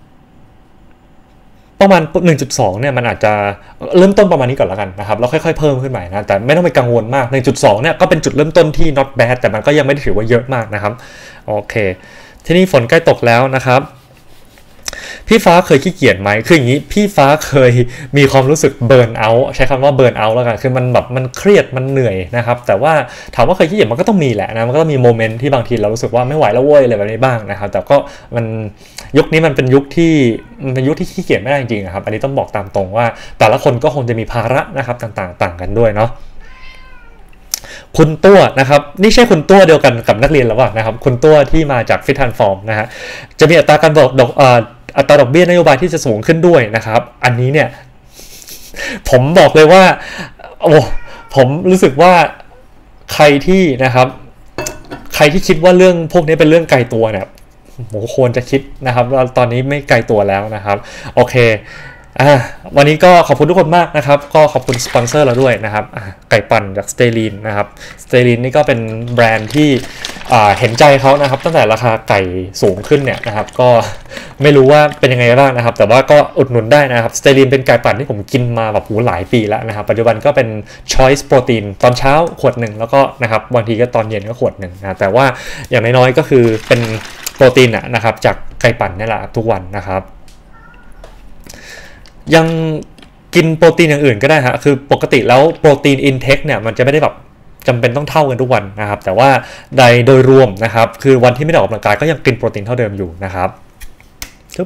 ประมาณ หนึ่งจุดสอง เนี่ยมันอาจจะเริ่มต้นประมาณนี้ก่อนแล้วกันนะครับแล้วค่อยๆเพิ่มขึ้นไปนะแต่ไม่ต้องไปกังวลมาก หนึ่งจุดสอง เนี่ยก็เป็นจุดเริ่มต้นที่ not bad แต่มันก็ยังไม่ได้ถือว่าเยอะมากนะครับโอเคที่นี่ฝนใกล้ตกแล้วนะครับพี่ฟ้าเคยขี้เกียจไหมคืออย่างนี้พี่ฟ้าเคยมีความรู้สึกเบิร์นเอาท์ใช้คำว่าเบิร์นเอาท์แล้วกันคือมันแบบมันเครียดมันเหนื่อยนะครับแต่ว่าถามว่าเคยขี้เกียจมันก็ต้องมีแหละนะมันก็ต้องมีโมเมนต์ที่บางทีเรารู้สึกว่าไม่ไหวแล้วเว้ยอะไรแบบนี้บ้างนะครับแต่ก็มันยุคนี้มันเป็นยุคที่มันเป็นยุคที่ขี้เกียจไม่ได้จริงๆครับอันนี้ต้องบอกตามตรงว่าแต่ละคนก็คงจะมีภาระนะครับต่างๆต่างกันด้วยเนาะคุณตัวนะครับนี่ใช่คุณตัวเดียวกันกับนักเรียนหรือเปล่านะครับคุณตัวที่มาจากฟิตทันฟอร์มนะฮะจะมีอัตราการบอกดอกอัตราดอกเบี้ยนโยบายที่จะสูงขึ้นด้วยนะครับอันนี้เนี่ยผมบอกเลยว่าโอ้ผมรู้สึกว่าใครที่นะครับใครที่คิดว่าเรื่องพวกนี้เป็นเรื่องไกลตัวเนี่ยโหควรจะคิดนะครับตอนนี้ไม่ไกลตัวแล้วนะครับโอเคอ่าวันนี้ก็ขอบคุณทุกคนมากนะครับก็ขอบคุณสปอนเซอร์เราด้วยนะครับไก่ปั่นจากสเตลีนนะครับสเตลีนนี่ก็เป็นแบรนด์ที่เห็นใจเขานะครับตั้งแต่ราคาไก่สูงขึ้นเนี่ยนะครับก็ไม่รู้ว่าเป็นยังไงบ้างนะครับแต่ว่าก็อุดหนุนได้นะครับสเตลีนเป็นไก่ปั่นที่ผมกินมาแบบหูหลายปีแล้วนะครับปัจจุบันก็เป็น Choice Protein ตอนเช้าขวดหนึ่งแล้วก็นะครับบางทีก็ตอนเย็นก็ขวดหนึ่งนะแต่ว่าอย่างน้อยๆก็คือเป็นโปรตีนนะครับจากไก่ปั่นนี่แหละทุกวันนะครับยังกินโปรตีนอย่างอื่นก็ได้ฮะคือปกติแล้วโปรตีนอินเทคเนี่ยมันจะไม่ได้แบบจำเป็นต้องเท่ากันทุกวันนะครับแต่ว่าใดโดยรวมนะครับคือวันที่ไม่ได้ออกกำลังกายก็ยังกินโปรตีนเท่าเดิมอยู่นะครับทุบ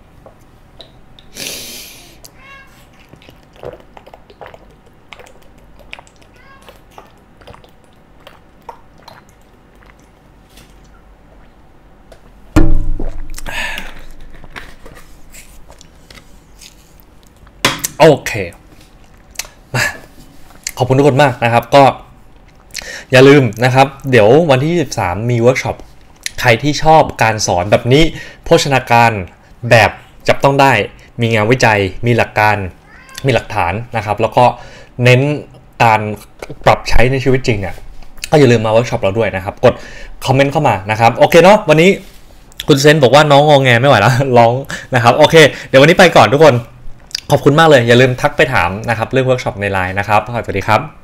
โอเคมาขอบคุณทุกคนมากนะครับก็อย่าลืมนะครับเดี๋ยววันที่ยี่สิบสามมีเวิร์กช็อปใครที่ชอบการสอนแบบนี้โภชนาการแบบจับต้องได้มีงานวิจัยมีหลักการมีหลักฐานนะครับแล้วก็เน้นการปรับใช้ในชีวิตจริงเนี่ยก็อย่าลืมมาเวิร์กช็อปเราด้วยนะครับกดคอมเมนต์เข้ามานะครับโอเคเนาะวันนี้คุณเซนบอกว่าน้องงอแงไม่ไหวแล้วร้องนะครับโอเคเดี๋ยววันนี้ไปก่อนทุกคนขอบคุณมากเลยอย่าลืมทักไปถามนะครับเรื่องเวิร์กช็อปในไลน์นะครับสวัสดีครับ